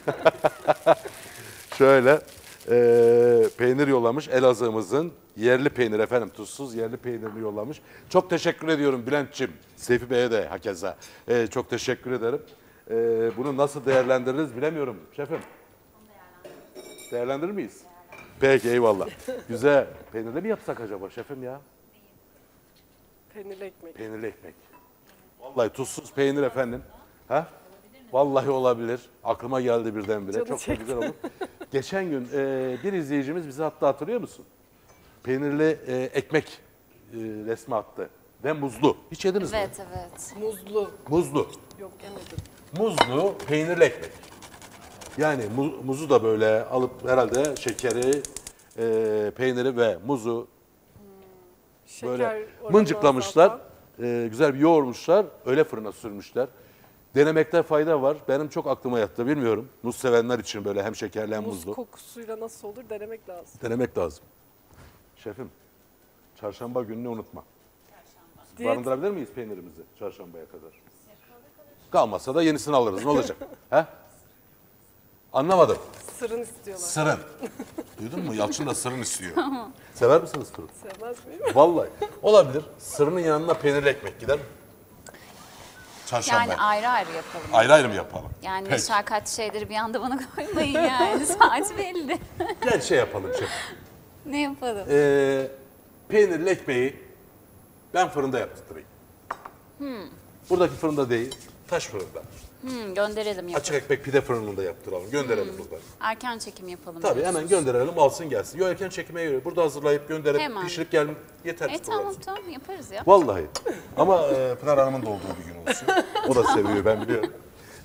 Şöyle peynir yollamış. Elazığ'ımızın yerli peynir efendim. Tuzsuz yerli peynirini yollamış. Çok teşekkür ediyorum Bülent'ciğim. Seyfi Bey'e de hakeza. Çok teşekkür ederim. Bunu nasıl değerlendiririz bilemiyorum şefim. Değerlendirir miyiz? Peki eyvallah. Güzel. Peynirli mi yapsak acaba şefim ya? Peynirli ekmek. Peynirli ekmek. Vallahi tuzsuz peynir efendim. Ha? Vallahi olabilir. Aklıma geldi birdenbire. Canı Çok da çekti. güzel olur. Geçen gün bir izleyicimiz bize hatta hatırlıyor musun? Peynirli ekmek resmi attı. Ve muzlu. Hiç yediniz mi? Evet, evet. Muzlu. Muzlu. Yok yemedim. Muzlu peynirli ekmek. Yani muzu da böyle alıp herhalde şekeri, peyniri ve muzu Şeker böyle oranını mıncıklamışlar. azaltan. Güzel bir yoğurmuşlar. Öyle fırına sürmüşler. Denemekte fayda var. Benim çok aklıma yattı bilmiyorum. Muz sevenler için böyle hem şekerli hem Muz muzlu. kokusuyla nasıl olur denemek lazım. Denemek lazım. Şefim, çarşamba gününü unutma. Diyet- Barındırabilir miyiz peynirimizi çarşambaya kadar? Kalmasa da yenisini alırız. Ne olacak? He? Anlamadım. Sırın istiyorlar. Sırın. Duydun mu? Yalçın da sırın istiyor. Sever misiniz sırın? Sevmez miyim? Vallahi. Olabilir. Sırının yanına peynirli ekmek gider. Çarşamba. Yani ayrı ayrı yapalım. Ayrı ayrı mı yapalım? Yani Peki. meşakkatli şeyleri bir anda bana koymayın yani. Saat belli. Gel şey yapalım şef. Ne yapalım? Peynirli ekmeği ben fırında yaptırayım. Buradaki fırında değil, taş fırında. Gönderelim yapalım. Açık ekmek pide fırınında yaptıralım. Gönderelim buradan. Erken çekim yapalım. Tabii diyorsunuz. hemen gönderelim alsın gelsin. Yok erken çekime göre burada hazırlayıp gönderip Hemen. pişirip gel yeter. Tamam tamam yaparız ya. Vallahi. Ama Pınar Hanım'ın da olduğu bir gün olsun. O da seviyor ben biliyorum.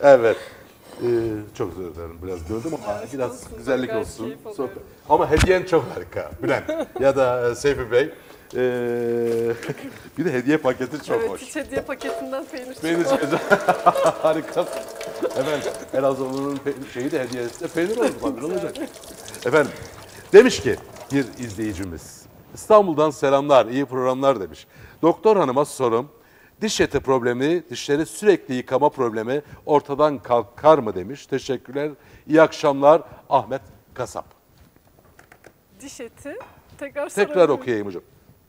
Evet. Çok özür dilerim. Biraz gördüm ama biraz olsun, güzellik gayet olsun. keyif alıyorum. Ama hediyen çok harika Bülent ya da Seyfi Bey. Bir de hediye paketi çok Evet, hoş. hiç hediye paketinden peynir Peynir çıkmadı. harika. Efendim Elazığlı'nın şeyi de hediyesi de peynir oldu tabii ne olacak. Efendim demiş ki bir izleyicimiz İstanbul'dan selamlar iyi programlar demiş. Doktor hanıma sorum diş eti problemi dişleri sürekli yıkama problemi ortadan kalkar mı demiş. Teşekkürler iyi akşamlar Ahmet Kasap. Diş eti. Tekrar Tekrar okuyayım hocam.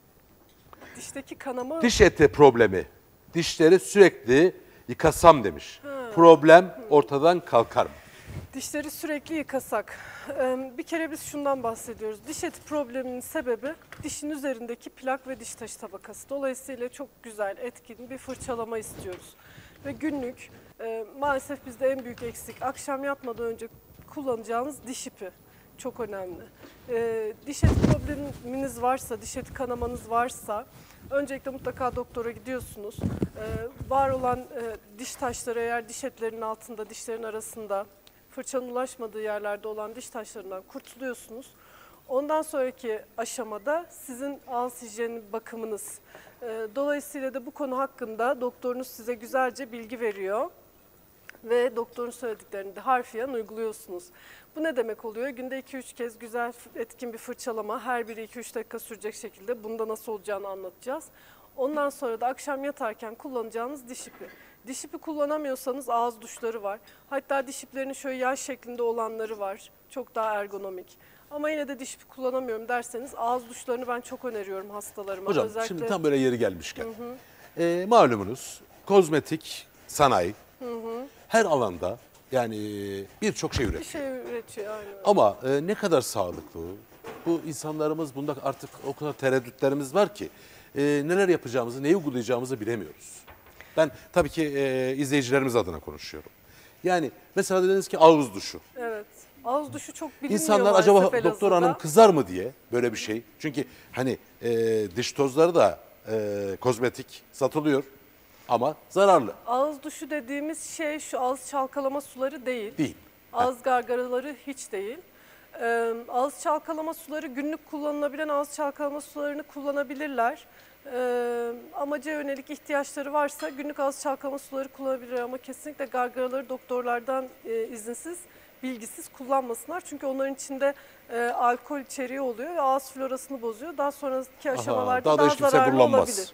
Dişteki kanama. Diş eti problemi dişleri sürekli yıkasam demiş. Problem ortadan kalkar mı? Dişleri sürekli yıkasak. Bir kere biz şundan bahsediyoruz. Diş eti probleminin sebebi dişin üzerindeki plak ve diş taşı tabakası. Dolayısıyla çok güzel, etkin bir fırçalama istiyoruz. Ve günlük maalesef bizde en büyük eksik akşam yatmadan önce kullanacağınız diş ipi. Çok önemli. Diş eti probleminiz varsa, diş eti kanamanız varsa öncelikle mutlaka doktora gidiyorsunuz. Var olan diş taşları eğer diş etlerinin altında, dişlerin arasında fırçanın ulaşmadığı yerlerde olan diş taşlarından kurtuluyorsunuz. Ondan sonraki aşamada sizin ağız hijyeni bakımınız. Dolayısıyla da bu konu hakkında doktorunuz size güzelce bilgi veriyor ve doktorun söylediklerini de harfiyen uyguluyorsunuz. Bu ne demek oluyor? Günde 2-3 kez güzel, etkin bir fırçalama, her biri 2-3 dakika sürecek şekilde bunda nasıl olacağını anlatacağız. Ondan sonra da akşam yatarken kullanacağınız diş ipi. Diş ipi kullanamıyorsanız ağız duşları var. Hatta diş iplerinin şöyle yay şeklinde olanları var. Çok daha ergonomik. Ama yine de diş ipi kullanamıyorum derseniz ağız duşlarını ben çok öneriyorum hastalarıma. Hocam Özellikle... şimdi tam böyle yeri gelmişken. Malumunuz kozmetik sanayi her alanda yani birçok şey Bir üretiyor. şey üretiyor aynen. Ama ne kadar sağlıklı bu insanlarımız bunda artık o kadar tereddütlerimiz var ki neler yapacağımızı, neyi uygulayacağımızı bilemiyoruz. Ben tabii ki izleyicilerimiz adına konuşuyorum. Yani mesela dediniz ki ağız duşu. Evet. Ağız duşu çok bilinmiyor İnsanlar maalesef acaba Elazığ'da. doktor hanım kızar mı diye böyle bir şey. Çünkü hani diş tozları da kozmetik satılıyor ama zararlı. Ağız duşu dediğimiz şey şu ağız çalkalama suları değil. Değil. Ağız gargaraları hiç değil. Ağız çalkalama suları günlük kullanılabilen ağız çalkalama sularını kullanabilirler. Amaca yönelik ihtiyaçları varsa günlük ağız çalkalama suları kullanabilir ama kesinlikle gargaraları doktorlardan izinsiz, bilgisiz kullanmasınlar. Çünkü onların içinde alkol içeriği oluyor ve ağız florasını bozuyor. Daha sonraki aşamalarda daha da daha hiç kimse zararlı kullanmaz. olabilir.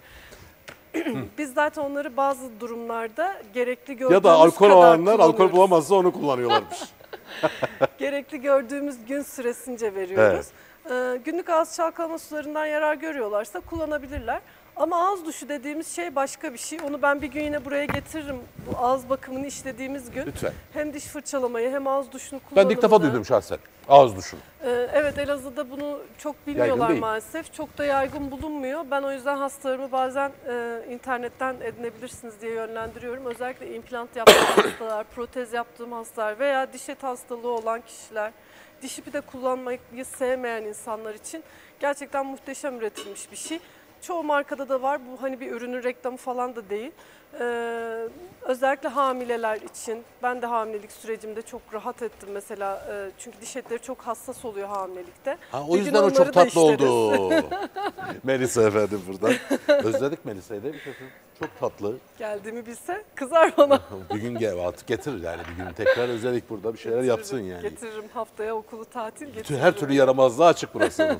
Biz zaten onları bazı durumlarda gerekli gördüğümüz Ya da alkol kadar olanlar alkol kullanıyoruz. bulamazsa onu kullanıyorlarmış. Gerekli gördüğümüz gün süresince veriyoruz. Günlük ağız çalkalama sularından yarar görüyorlarsa kullanabilirler. Ama ağız duşu dediğimiz şey başka bir şey. Onu ben bir gün yine buraya getiririm. Bu ağız bakımını işlediğimiz gün. Lütfen. Hem diş fırçalamayı hem ağız duşunu kullanımını. Ben de ilk defa duydum şahsen ağız duşunu. Evet, Elazığ'da bunu çok bilmiyorlar değil. maalesef. Çok da yaygın bulunmuyor. Ben o yüzden hastalarımı bazen internetten edinebilirsiniz diye yönlendiriyorum. Özellikle implant yaptığım hastalar, protez yaptığım hastalar veya diş eti hastalığı olan kişiler, diş ipi de kullanmayı sevmeyen insanlar için gerçekten muhteşem üretilmiş bir şey. Çoğu markada da var. Bu hani bir ürünün reklamı falan da değil. Özellikle hamileler için. Ben de hamilelik sürecimde çok rahat ettim mesela. Çünkü diş etleri çok hassas oluyor hamilelikte. Ha, o Bir gün yüzden o onları çok da tatlı işleriz. oldu. Melisa efendim buradan. Özledik Melisa'yı değil mi şefim? Çok tatlı. Geldiğimi bilse kızar bana. Bir gün gel artık getir yani bir gün tekrar özledik burada bir şeyler yapsın yani. Getiririm haftaya okulu tatil Bütün getiririm. her türlü yaramazlığa açık burası.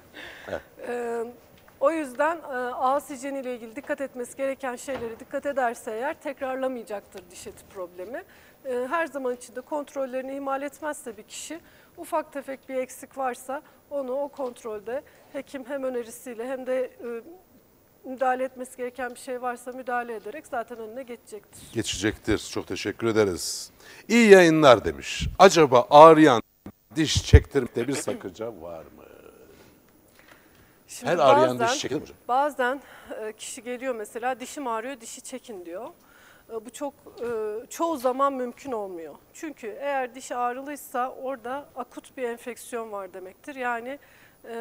O yüzden ağız hijyeniyle ilgili dikkat etmesi gereken şeyleri dikkat ederse eğer tekrarlamayacaktır diş eti problemi. Her zaman içinde kontrollerini ihmal etmezse bir kişi ufak tefek bir eksik varsa onu o kontrolde hekim hem önerisiyle hem de müdahale etmesi gereken bir şey varsa müdahale ederek zaten önüne geçecektir. Geçecektir. Çok teşekkür ederiz. İyi yayınlar demiş. Acaba ağrıyan diş çektirmekte bir sakınca var mı? Şimdi Her ağrıyan diş çekilir mi hocam? Bazen kişi geliyor mesela dişim ağrıyor dişi çekin diyor. Bu çok çoğu zaman mümkün olmuyor. Çünkü eğer diş ağrılıysa orada akut bir enfeksiyon var demektir. Yani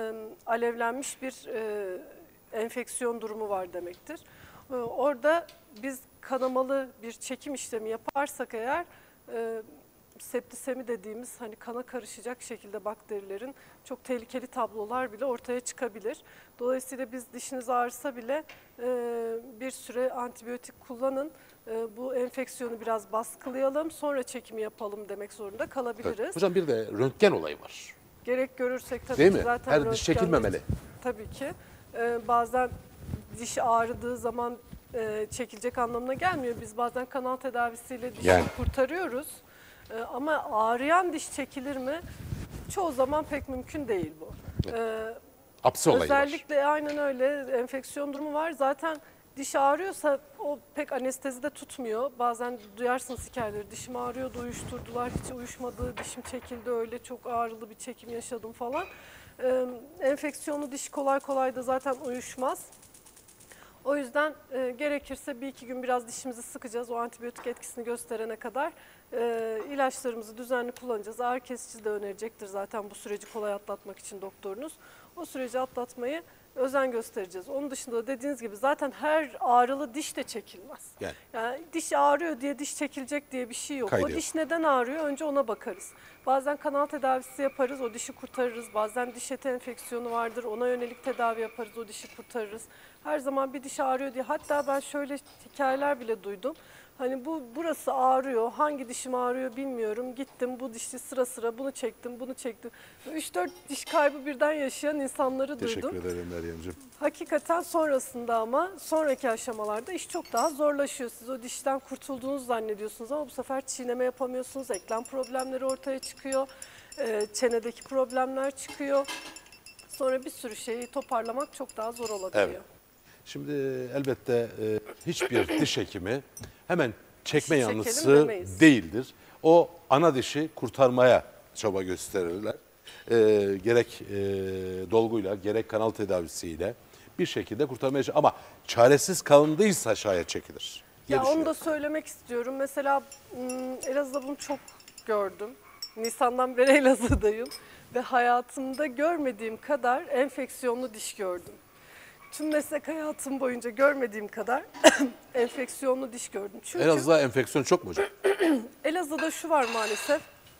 alevlenmiş bir enfeksiyon durumu var demektir. Orada biz kanamalı bir çekim işlemi yaparsak eğer septisemi dediğimiz hani kana karışacak şekilde bakterilerin çok tehlikeli tablolar bile ortaya çıkabilir. Dolayısıyla biz dişiniz ağrısa bile bir süre antibiyotik kullanın. Bu enfeksiyonu biraz baskılayalım, sonra çekimi yapalım demek zorunda kalabiliriz. Evet. Hocam bir de röntgen olayı var. Gerek görürsek tabii Değil ki mi? zaten Her diş röntgenle- çekilmemeli. Tabii ki. Bazen diş ağrıdığı zaman çekilecek anlamına gelmiyor. Biz bazen kanal tedavisiyle dişi Yani. kurtarıyoruz. Ama ağrıyan diş çekilir mi? Çoğu zaman pek mümkün değil bu. Apsi olayı var. Özellikle aynen öyle enfeksiyon durumu var. Zaten diş ağrıyorsa o pek anestezide tutmuyor. Bazen duyarsınız hikayeleri. Dişim ağrıyordu, uyuşturdular, hiç uyuşmadı, dişim çekildi, öyle çok ağrılı bir çekim yaşadım falan. Enfeksiyonlu diş kolay kolay da zaten uyuşmaz. O yüzden gerekirse bir iki gün biraz dişimizi sıkacağız. O antibiyotik etkisini gösterene kadar ilaçlarımızı düzenli kullanacağız. Ağrı kesici de önerecektir zaten bu süreci kolay atlatmak için doktorunuz. O süreci atlatmayı özen göstereceğiz. Onun dışında da dediğiniz gibi zaten her ağrılı diş de çekilmez. Yani diş ağrıyor diye diş çekilecek diye bir şey yok. Kaydı O yok. diş neden ağrıyor? Önce ona bakarız. Bazen kanal tedavisi yaparız, o dişi kurtarırız. Bazen diş eti enfeksiyonu vardır, ona yönelik tedavi yaparız, o dişi kurtarırız. Her zaman bir diş ağrıyor diye. Hatta ben şöyle hikayeler bile duydum. Hani burası ağrıyor, hangi dişim ağrıyor bilmiyorum. Gittim bu dişi sıra sıra bunu çektim, bunu çektim. 3-4 diş kaybı birden yaşayan insanları duydum. Teşekkür ederim Meryemciğim. Hakikaten sonrasında ama sonraki aşamalarda iş çok daha zorlaşıyor. Siz o dişten kurtulduğunuzu zannediyorsunuz ama bu sefer çiğneme yapamıyorsunuz. Eklem problemleri ortaya çıkıyor. Çenedeki problemler çıkıyor. Sonra bir sürü şeyi toparlamak çok daha zor olabiliyor. Evet. Şimdi elbette hiçbir diş hekimi hemen çekme Çekelim yanlısı demeyiz. değildir. O ana dişi kurtarmaya çaba gösterirler. Gerek dolguyla gerek kanal tedavisiyle bir şekilde kurtarmaya çalışır. Ama çaresiz kalındıysa şayet çekilir. diye Ya onu düşünüyorum. da söylemek istiyorum. Mesela Elazığ'da bunu çok gördüm. Nisan'dan beri Elazığ'dayım ve hayatımda görmediğim kadar enfeksiyonlu diş gördüm. Tüm meslek hayatım boyunca görmediğim kadar enfeksiyonlu diş gördüm. Çünkü Elazığ'da enfeksiyon çok mu hocam? Elazığ'da şu var maalesef.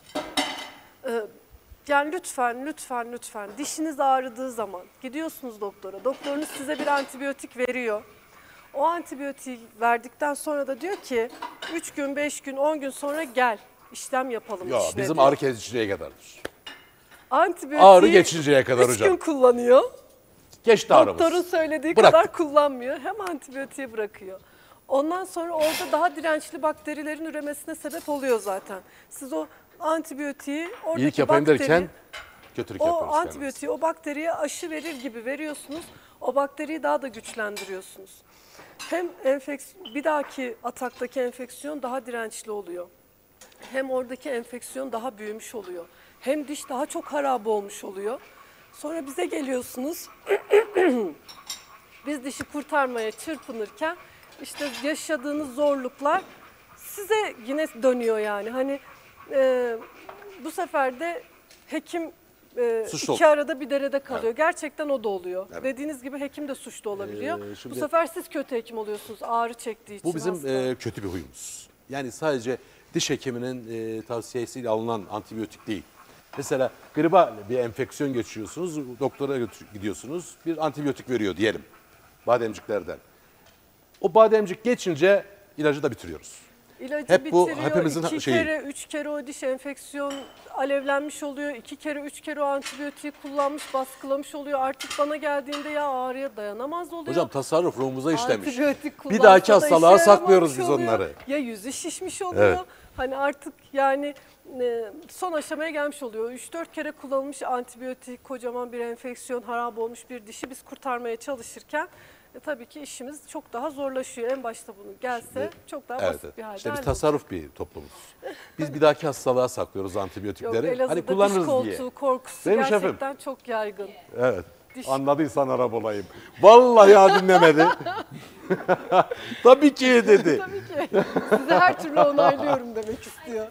Yani lütfen dişiniz ağrıdığı zaman gidiyorsunuz doktora. Doktorunuz size bir antibiyotik veriyor. O antibiyotiği verdikten sonra da diyor ki 3 gün, 5 gün, 10 gün sonra gel işlem yapalım Yok, dişine bizim diyor. ağrı kesiciye kadardır. Antibiyotiği Ağrı geçinceye kadar 3 hocam. gün kullanıyor. Geçti ağrımız. Doktorun söylediği Bıraktık. kadar kullanmıyor. Hem antibiyotiği bırakıyor. Ondan sonra orada daha dirençli bakterilerin üremesine sebep oluyor zaten. Siz o antibiyotiği oradaki İyilik yapayım bakteri, derken kötülük o yaparız. antibiyotiği o bakteriye aşı verir gibi veriyorsunuz. O bakteriyi daha da güçlendiriyorsunuz. Hem bir dahaki ataktaki enfeksiyon daha dirençli oluyor. Hem oradaki enfeksiyon daha büyümüş oluyor. Hem diş daha çok harap olmuş oluyor. Sonra bize geliyorsunuz. Biz dişi kurtarmaya çırpınırken işte yaşadığınız zorluklar size yine dönüyor yani. Hani bu sefer de hekim Suçlu iki arada bir derede kalıyor. Evet. Gerçekten o da oluyor. Evet. Dediğiniz gibi hekim de suçlu olabiliyor. Şimdi- Bu sefer siz kötü hekim oluyorsunuz ağrı çektiği için. Bu bizim hasta. kötü bir huyumuz. Yani sadece diş hekiminin tavsiyesiyle alınan antibiyotik değil. Mesela griba bir enfeksiyon geçiyorsunuz, doktora gidiyorsunuz, bir antibiyotik veriyor diyelim bademciklerden. O bademcik geçince ilacı da bitiriyoruz. İlacı hep bu bitiriyor. hepimizin 2 şeyi. kere, 3 kere o diş enfeksiyon alevlenmiş oluyor. 2 kere, 3 kere o antibiyotiği kullanmış, baskılamış oluyor. Artık bana geldiğinde ya ağrıya dayanamaz oluyor. Hocam tasarruf ruhumuza işlemiş. Antibiyotik Bir kullansa dahaki da hastalığa işe saklıyoruz yaramamış biz oluyor. onları. Ya yüzü şişmiş oluyor. Evet. Hani artık yani son aşamaya gelmiş oluyor. 3-4 kere kullanılmış antibiyotik, kocaman bir enfeksiyon, harap olmuş bir dişi biz kurtarmaya çalışırken tabii ki işimiz çok daha zorlaşıyor. En başta bunu gelse çok daha Evet, basit evet. bir halde İşte biz hallolacak. tasarruf bir toplumuz. Biz bir dahaki hastalığa saklıyoruz Yok, antibiyotikleri. Elazığ'da Hani diş kullanırız koltuğu diye. korkusu Değil mi gerçekten şefim? çok yaygın. Evet. Diş- Anladıysan Arap olayım. Vallahi ya dinlemedi. Tabii ki dedi. Tabii ki. Sizi her türlü onaylıyorum demek istiyor.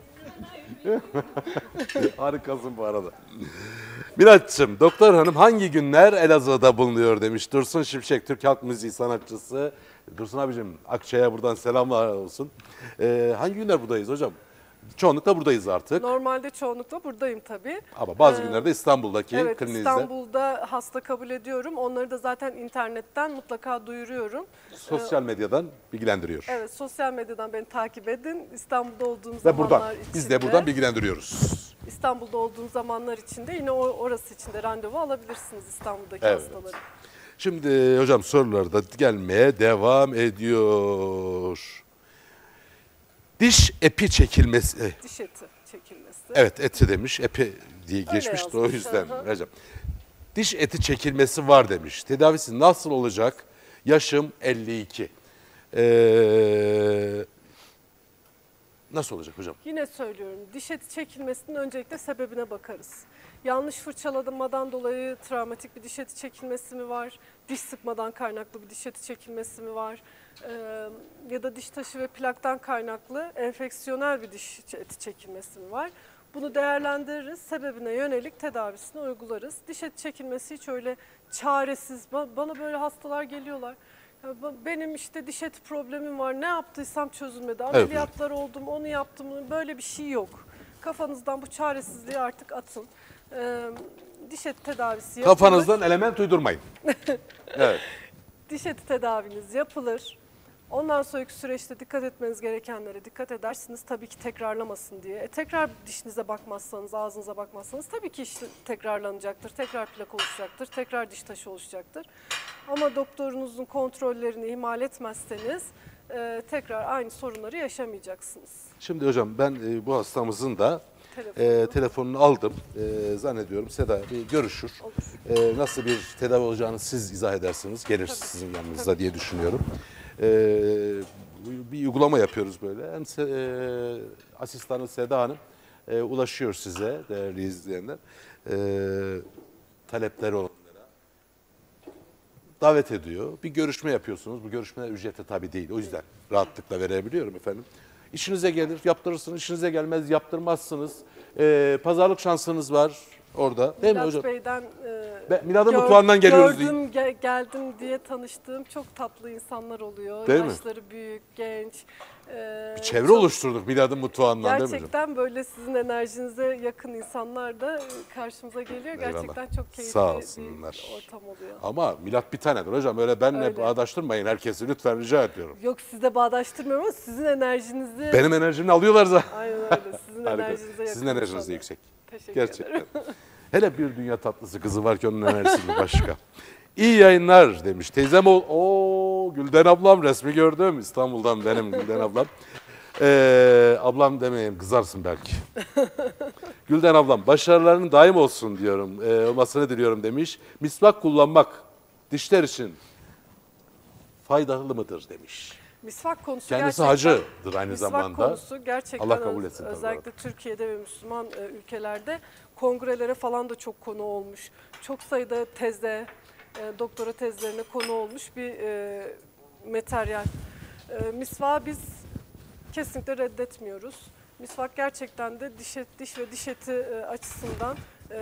Harikasın bu arada. Miraç'cığım, doktor hanım hangi günler Elazığ'da bulunuyor demiş. Dursun Şimşek, Türk halk müziği sanatçısı. Dursun abicim Akçay'a buradan selamlar olsun. Hangi günler buradayız hocam? Çoğunlukla buradayız artık. Normalde çoğunlukla buradayım tabii. Ama bazı günlerde İstanbul'daki Evet, kliniğinizde. İstanbul'da hasta kabul ediyorum. Onları da zaten internetten mutlaka duyuruyorum. Sosyal medyadan bilgilendiriyor. Evet, sosyal medyadan beni takip edin. İstanbul'da olduğum Ve zamanlar buradan, içinde. biz de buradan bilgilendiriyoruz. İstanbul'da olduğum zamanlar içinde yine orası için de randevu alabilirsiniz İstanbul'daki Evet. hastaları. Şimdi hocam sorular da gelmeye devam ediyor. Diş epi çekilmesi. Diş eti çekilmesi. Evet eti demiş. Epi diye geçmişti o yazmış, yüzden. hı hı. Hocam. Diş eti çekilmesi var demiş. Tedavisi nasıl olacak? Yaşım 52. Nasıl olacak hocam? Yine söylüyorum, diş eti çekilmesinin öncelikle sebebine bakarız. Yanlış fırçalamadan dolayı travmatik bir diş eti çekilmesi mi var? Diş sıkmadan kaynaklı bir diş eti çekilmesi mi var? Ya da diş taşı ve plaktan kaynaklı enfeksiyonel bir diş eti çekilmesi mi var? Bunu değerlendiririz, sebebine yönelik tedavisini uygularız. Diş eti çekilmesi hiç öyle çaresiz, bana böyle hastalar geliyorlar. Ya benim işte diş eti problemim var, ne yaptıysam çözülmedi, ameliyatlar oldum, onu yaptım, böyle bir şey yok. Kafanızdan bu çaresizliği artık atın. Diş eti tedavisi yapılır. Kafanızdan element uydurmayın. Evet. Diş eti tedaviniz yapılır. Ondan sonraki süreçte dikkat etmeniz gerekenlere dikkat edersiniz. Tabii ki tekrarlamasın diye. Tekrar dişinize bakmazsanız, ağzınıza bakmazsanız tabii ki iş tekrarlanacaktır. Tekrar plak oluşacaktır. Tekrar diş taşı oluşacaktır. Ama doktorunuzun kontrollerini ihmal etmezseniz tekrar aynı sorunları yaşamayacaksınız. Şimdi hocam ben bu hastamızın da Telefonunu. telefonunu aldım. Zannediyorum Seda bir görüşür. Nasıl bir tedavi olacağını siz izah edersiniz. Gelir sizin yanınızda diye düşünüyorum. Bir uygulama yapıyoruz böyle. Asistanı Seda Hanım ulaşıyor size değerli izleyenler. Talepleri olanlara davet ediyor. Bir görüşme yapıyorsunuz. Bu görüşmeler ücretli tabii değil. O yüzden rahatlıkla verebiliyorum efendim. İşinize gelir, yaptırırsınız. İşinize gelmez, yaptırmazsınız. Pazarlık şansınız var orada. Değil mi Milat hocam? Bey'den Milad'ın mutfağından geliyoruz. Gördüm, geldim diye tanıştığım çok tatlı insanlar oluyor. Değil mi? Yaşları büyük, genç. Bir çevre çok- oluşturduk Milad'ın mutfağından değil mi hocam? Gerçekten böyle sizin enerjinize yakın insanlar da karşımıza geliyor. Eyvallah. Gerçekten çok keyifli Sağ olsunlar. bir ortam oluyor. Ama Milad bir tanedir hocam. Öyle benle Öyle. bağdaştırmayın herkesi lütfen rica ediyorum. Yok size bağdaştırmıyorum ama sizin enerjinizi... Benim enerjimi alıyorlar zaten. Aynen öyle. Sizin Harika. enerjinize yakın. Sizin enerjiniz de insanlar. yüksek. Teşekkür Gerçekten. ederim. Hele bir dünya tatlısı kızı var ki onun enerjisi bir başka. İyi yayınlar demiş. Teyzem Gülden ablam resmi gördüm. İstanbul'dan benim Gülden ablam. Ablam demeyeyim kızarsın belki. Gülden ablam başarılarının daim olsun diyorum. Olmasını diliyorum demiş. Misvak kullanmak dişler için faydalı mıdır demiş. Misvak konusu Kendisi gerçekten... hacıdır aynı Misvak zamanda. konusu gerçekten Allah kabul etsin tabii bu özellikle Türkiye'de ve Müslüman ülkelerde kongrelere falan da çok konu olmuş. Çok sayıda teze, doktora tezlerine konu olmuş bir materyal. Misvağı biz kesinlikle reddetmiyoruz. Misvak gerçekten de diş ve diş eti açısından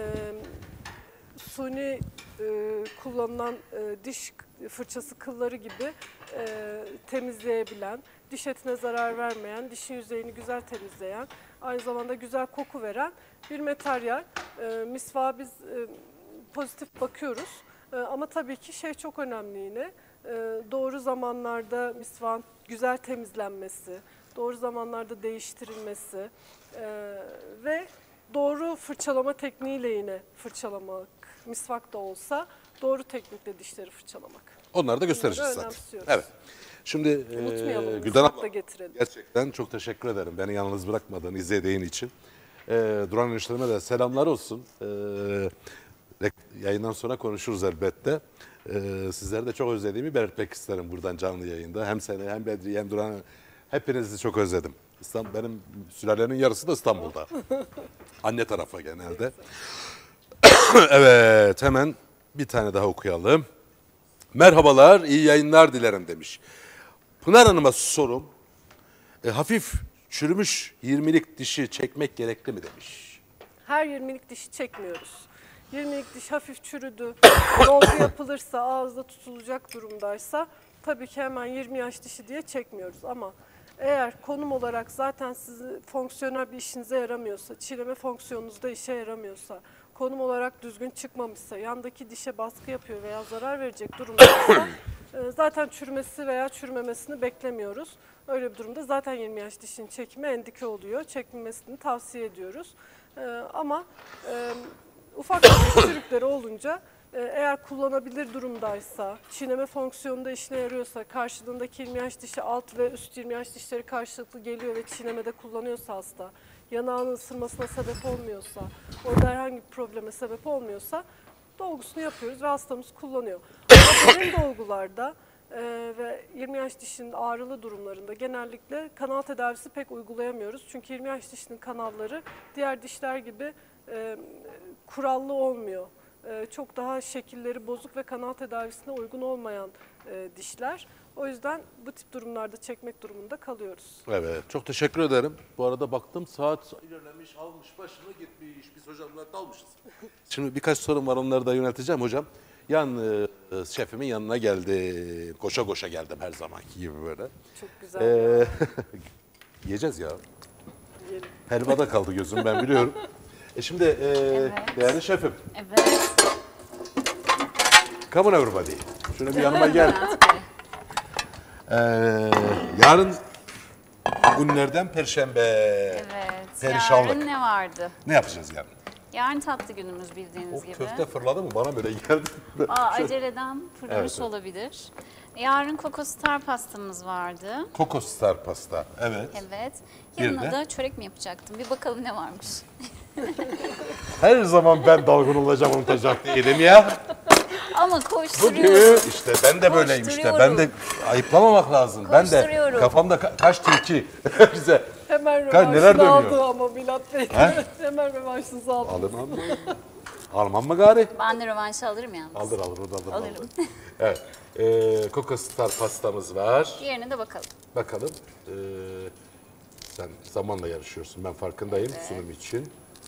suni kullanılan diş fırçası kılları gibi temizleyebilen, diş etine zarar vermeyen, dişin yüzeyini güzel temizleyen, aynı zamanda güzel koku veren bir materyal. Misvağa biz pozitif bakıyoruz. Ama tabii ki çok önemli yine. Doğru zamanlarda misvağın güzel temizlenmesi, doğru zamanlarda değiştirilmesi ve doğru fırçalama tekniğiyle yine fırçalamak, misvak da olsa doğru teknikle dişleri fırçalamak. Onları da göstereceğiz Bunları zaten. önemsiyoruz. Evet. Şimdi Unutmayalım, Gülden misvak abla da getirelim. gerçekten çok teşekkür ederim. Beni yalnız bırakmadığın, izlediğin için. Duran enişteme de selamlar olsun. Yayından sonra konuşuruz elbette. Sizleri de çok özlediğimi belirtmek isterim buradan canlı yayında. Hem seni hem Bedri'yi hem Duran'ı hepinizi çok özledim. Benim sülalenin yarısı da İstanbul'da. Anne tarafa genelde. Evet hemen bir tane daha okuyalım. Merhabalar, iyi yayınlar dilerim demiş. Pınar Hanım'a sorum. Hafif çürümüş 20'lik dişi çekmek gerekli mi demiş. Her 20'lik dişi çekmiyoruz. 20'lik diş hafif çürüdü, dolgu yapılır, kalırsa, ağızda tutulacak durumdaysa tabii ki hemen 20 yaş dişi diye çekmiyoruz. Ama eğer konum olarak zaten sizi fonksiyonel bir işinize yaramıyorsa, çiğneme fonksiyonunuzda işe yaramıyorsa, konum olarak düzgün çıkmamışsa, yandaki dişe baskı yapıyor veya zarar verecek durumdaysa zaten çürümesi veya çürümemesini beklemiyoruz. Öyle bir durumda zaten 20 yaş dişinin çekimi endike oluyor. Çekilmesini tavsiye ediyoruz. Ama ufak tefek çürükleri olunca eğer kullanabilir durumdaysa, çiğneme fonksiyonunda işine yarıyorsa, karşılığındaki 20 yaş dişi alt ve üst 20 yaş dişleri karşılıklı geliyor ve çiğnemede kullanıyorsa hasta, yanağının ısırmasına sebep olmuyorsa, orada herhangi bir probleme sebep olmuyorsa dolgusunu yapıyoruz ve hastamız kullanıyor. Ama derin dolgularda ve 20 yaş dişinin ağrılı durumlarında genellikle kanal tedavisi pek uygulayamıyoruz. Çünkü 20 yaş dişinin kanalları diğer dişler gibi kurallı olmuyor. Çok daha şekilleri bozuk ve kanal tedavisine uygun olmayan dişler. O yüzden bu tip durumlarda çekmek durumunda kalıyoruz. Evet, çok teşekkür ederim. Bu arada baktım saat ilerlemiş, almış başını gitmiş. Biz hocamla dalmışız. Şimdi birkaç sorum var, onları da yönelteceğim hocam. Şefimin yanına geldim. Koşa koşa geldim her zamanki gibi böyle. Çok güzel. Yiyeceğiz ya. Yiyelim. Helvada kaldı gözüm, ben biliyorum. Şimdi değerli şefim. Evet. Come on everybody. Şöyle bir yanıma gel. Yarın günlerden Perşembe. Evet. Perişanlık. Yarın ne vardı? Ne yapacağız yarın? Yarın tatlı günümüz bildiğiniz O gibi. köfte fırladı mı? Bana böyle geldi. Aceleden fırlamış Evet. olabilir. Yarın Coco Star pastamız vardı. Coco Star pasta. Evet. Evet. Bir Yanına de? da çörek mi yapacaktım? Bir bakalım ne varmış. Her zaman ben dalgın olacağım, unutacak değilim ya. Ama Bugün koşturuyorum. işte ben de böyleyim işte. Ben Koşturuyorum. de ayıplamamak lazım. Ben de Koşturuyorum. kafamda kaç tilki bize. Hemen neler rövanşını dönüyor? aldı ama Milat Bey. Hemen rövanşınızı aldı. Almam mı? Almam mı gari? Ben de rövanşı alırım yalnız. Alır o da alır. Alırım. Evet. Coco Star pastamız var. Diğerine de bakalım. Bakalım. Sen zamanla yarışıyorsun. Ben farkındayım sunum için.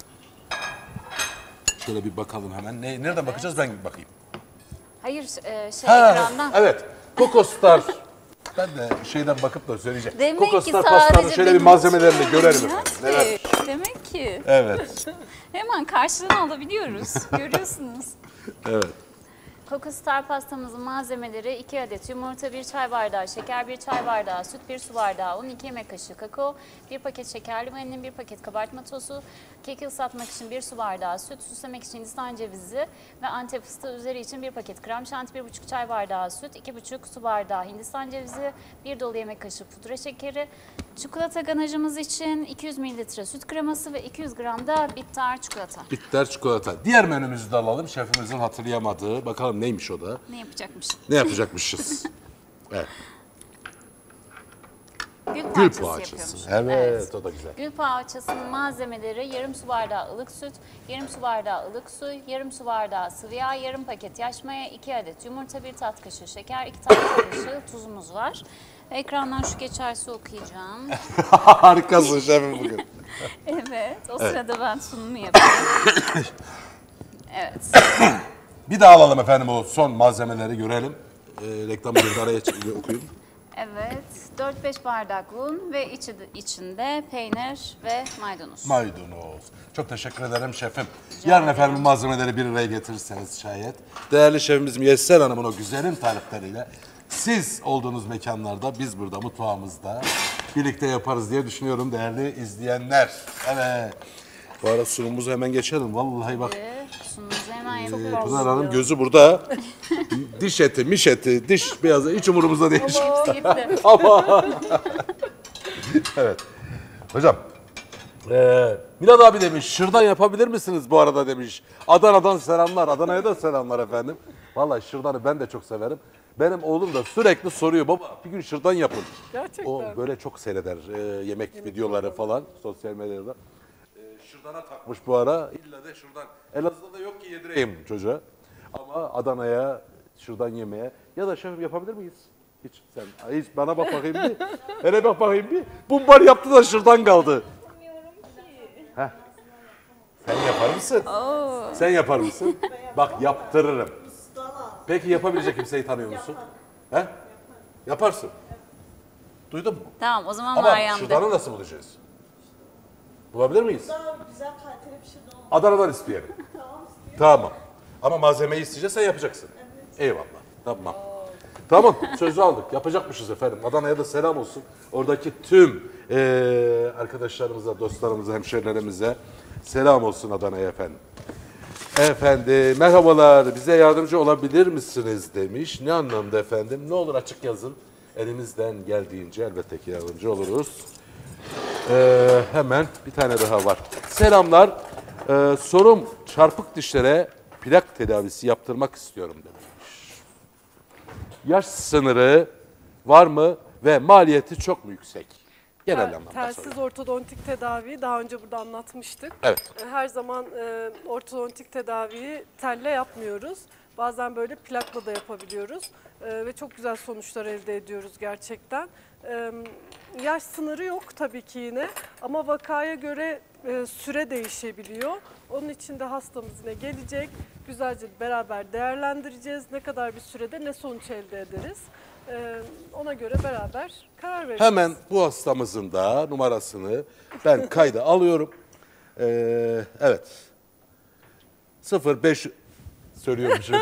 Şöyle bir bakalım hemen. Nereden bakacağız? Ben bakayım. Hayır, ekrandan. Evet. Coco Star. Ben de şeyden bakıp da söyleyeceğim. Demek Coco ki Star pastanın sadece şöyle bir benim malzemelerini için görelim. Nihat efendim. Neler? Bey, demek ki. Evet. Hemen karşılığını alabiliyoruz. Görüyorsunuz. Evet. Coco Star pastamızın malzemeleri 2 adet yumurta, 1 çay bardağı şeker, 1 çay bardağı süt, 1 su bardağı un, 2 yemek kaşığı kakao, 1 paket şekerli vanilin, 1 paket kabartma tozu, keki ıslatmak için 1 su bardağı süt, süslemek için Hindistan cevizi ve Antep fıstığı üzeri için 1 paket krem şanti, 1,5 çay bardağı süt, 2,5 su bardağı Hindistan cevizi, 1 dolu yemek kaşığı pudra şekeri, çikolata ganajımız için 200 mililitre süt kreması ve 200 gram da bitter çikolata. Bitter çikolata. Diğer menümüzü de alalım. Şefimizin hatırlayamadığı. Bakalım neymiş o da? Ne yapacakmış? Ne yapacakmışız? Evet. Gül Gül poğaçası poğaçası. yapıyormuş. Evet, o da güzel. Gül poğaçasının malzemeleri yarım su bardağı ılık süt, yarım su bardağı ılık su, yarım su bardağı sıvı yağ, yarım paket yaş maya, 2 adet yumurta, 1 tatlı kaşığı şeker, 2 tatlı kaşığı tuzumuz var. Ekrandan şu geçersi okuyacağım. Harikasın şefim bugün. Evet, o sırada ben sunumu yapıyorum. Evet. Bir daha alalım efendim o son malzemeleri görelim. Reklamı bir araya okuyayım. Evet, 4-5 bardak un ve içinde peynir ve maydanoz. Maydanoz. Çok teşekkür ederim şefim. Yarın efendim malzemeleri bir araya getirirseniz şayet. Değerli şefimiz Müyesser Hanım'ın o güzelim tarifleriyle siz olduğunuz mekanlarda biz burada mutfağımızda birlikte yaparız diye düşünüyorum değerli izleyenler. Evet. Bu arada sunumumuzu hemen geçelim. Vallahi bak. Sunumuzu hemen yapıyoruz. Pınar Hanım gözü burada. Diş eti, miş eti, diş beyazı hiç umurumuzda değil. Gitti. Ama. Evet. Hocam. Milad abi demiş, şırdan yapabilir misiniz bu arada demiş. Adana'dan selamlar, Adana'ya da selamlar efendim. Vallahi şırdanı ben de çok severim. Benim oğlum da sürekli soruyor, baba bir gün şırdan yapın. Gerçekten. O böyle çok seyreder yemek videoları falan sosyal medyada. Şırdana takmış bu ara. İlla de şırdan. Elazığ'da da yok ki yedireyim çocuğa. Ama Adana'ya şırdan yemeye. Ya da şefim yapabilir miyiz? Hiç bana bak bakayım bir. Hele bak bakayım bir. Bumbar yaptı da şırdan kaldı. Heh. Sen yapar mısın? Sen yapar mısın? Bak yaptırırım. Peki yapabilecek kimseyi tanıyor musun? He? Yaparsın. Duydun mu? Tamam o zaman Ama Meryem'de. şuradanı nasıl bulacağız? Bulabilir miyiz? Daha güzel kaliteli bir şey de olmaz. Adana'dan isteyelim. Tamam. Ama malzemeyi isteyeceğiz, sen yapacaksın. Eyvallah. Tamam. Tamam, sözü aldık. Yapacakmışız efendim. Adana'ya da selam olsun. Oradaki tüm arkadaşlarımıza, dostlarımıza, hemşerilerimize selam olsun Adana'ya efendim. Efendim, merhabalar. Bize yardımcı olabilir misiniz demiş. Ne anlamda efendim? Ne olur açık yazın. Elimizden geldiğince elbette ki yardımcı oluruz. Hemen bir tane daha var. Selamlar. Sorum çarpık dişlere plak tedavisi yaptırmak istiyorum demiş. Yaş sınırı var mı ve maliyeti çok mu yüksek? Genel anlamda Telsiz soruyorum. ortodontik tedaviyi daha önce burada anlatmıştık. Evet. Her zaman ortodontik tedaviyi telle yapmıyoruz. Bazen böyle plakla da yapabiliyoruz. Ve çok güzel sonuçlar elde ediyoruz gerçekten. Yaş sınırı yok tabii ki yine ama vakaya göre süre değişebiliyor. Onun için de hastamız yine gelecek. Güzelce beraber değerlendireceğiz. Ne kadar bir sürede ne sonuç elde ederiz. Ona göre beraber karar vereceğiz. Hemen bu hastamızın da numarasını ben kayda alıyorum. Evet. 05 söylüyormuşum.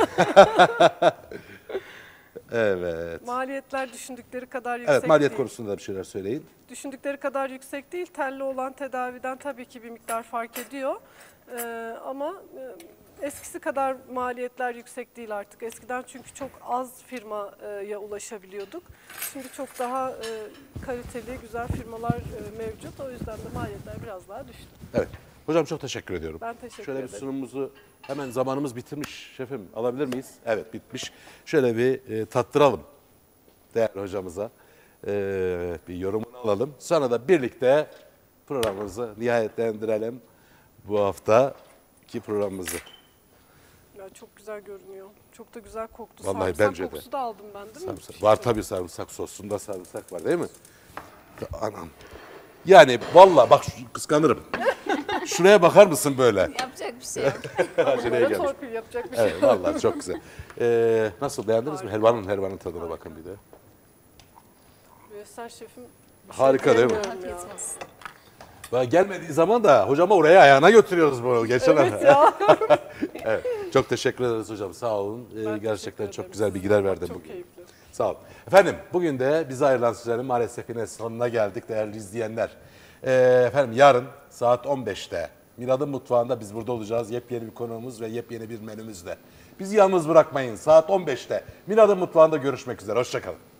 Evet. Maliyetler düşündükleri kadar yüksek Evet, maliyet değil. konusunda bir şeyler söyleyin. Düşündükleri kadar yüksek değil. Telli olan tedaviden tabii ki bir miktar fark ediyor. Ama eskisi kadar maliyetler yüksek değil artık. Eskiden çünkü çok az firmaya ulaşabiliyorduk. Şimdi çok daha kaliteli, güzel firmalar mevcut. O yüzden de maliyetler biraz daha düştü. Evet. Hocam çok teşekkür ediyorum. Ben teşekkür Şöyle bir ederim. sunumumuzu hemen zamanımız bitirmiş şefim. Alabilir miyiz? Evet bitmiş. Şöyle bir tattıralım değerli hocamıza. Bir yorumunu alalım. Sonra da birlikte programımızı nihayetlendirelim. Bu haftaki programımızı. Ya çok güzel görünüyor. Çok da güzel koktu. Vallahi Sarımsak bence de. kokusu da aldım ben değil mi? Sarımsak. Var tabii sarımsak sosunda sarımsak var değil mi? Anam. Yani vallahi bak kıskanırım. Şuraya bakar mısın böyle? Yapacak bir şey yok. Aceleye Bunlara gelmiş. torpil yapacak bir şey Evet vallahi çok güzel. Nasıl beğendiniz mi? Helvanın tadına bakın bir de. Müyesser şefim. bir Harika değil mi? diyemiyorum ya. Afiyet olsun. Ve gelmediği zaman da hocama oraya ayağına götürüyoruz bunu. Geçen Evet ya. Evet. Çok teşekkür ederiz hocam. Sağ olun. Gerçekten teşekkür çok ederim. güzel bilgiler verdin Çok bugün. keyifli. Sağ olun. Efendim bugün de bize ayrılan sürenin maalesef yine sonuna geldik değerli izleyenler. Efendim yarın saat 15'te Milad'ın mutfağında biz burada olacağız. Yepyeni bir konuğumuz ve yepyeni bir menümüzle. Bizi yalnız bırakmayın. Saat 15'te Milad'ın mutfağında görüşmek üzere. Hoşça kalın.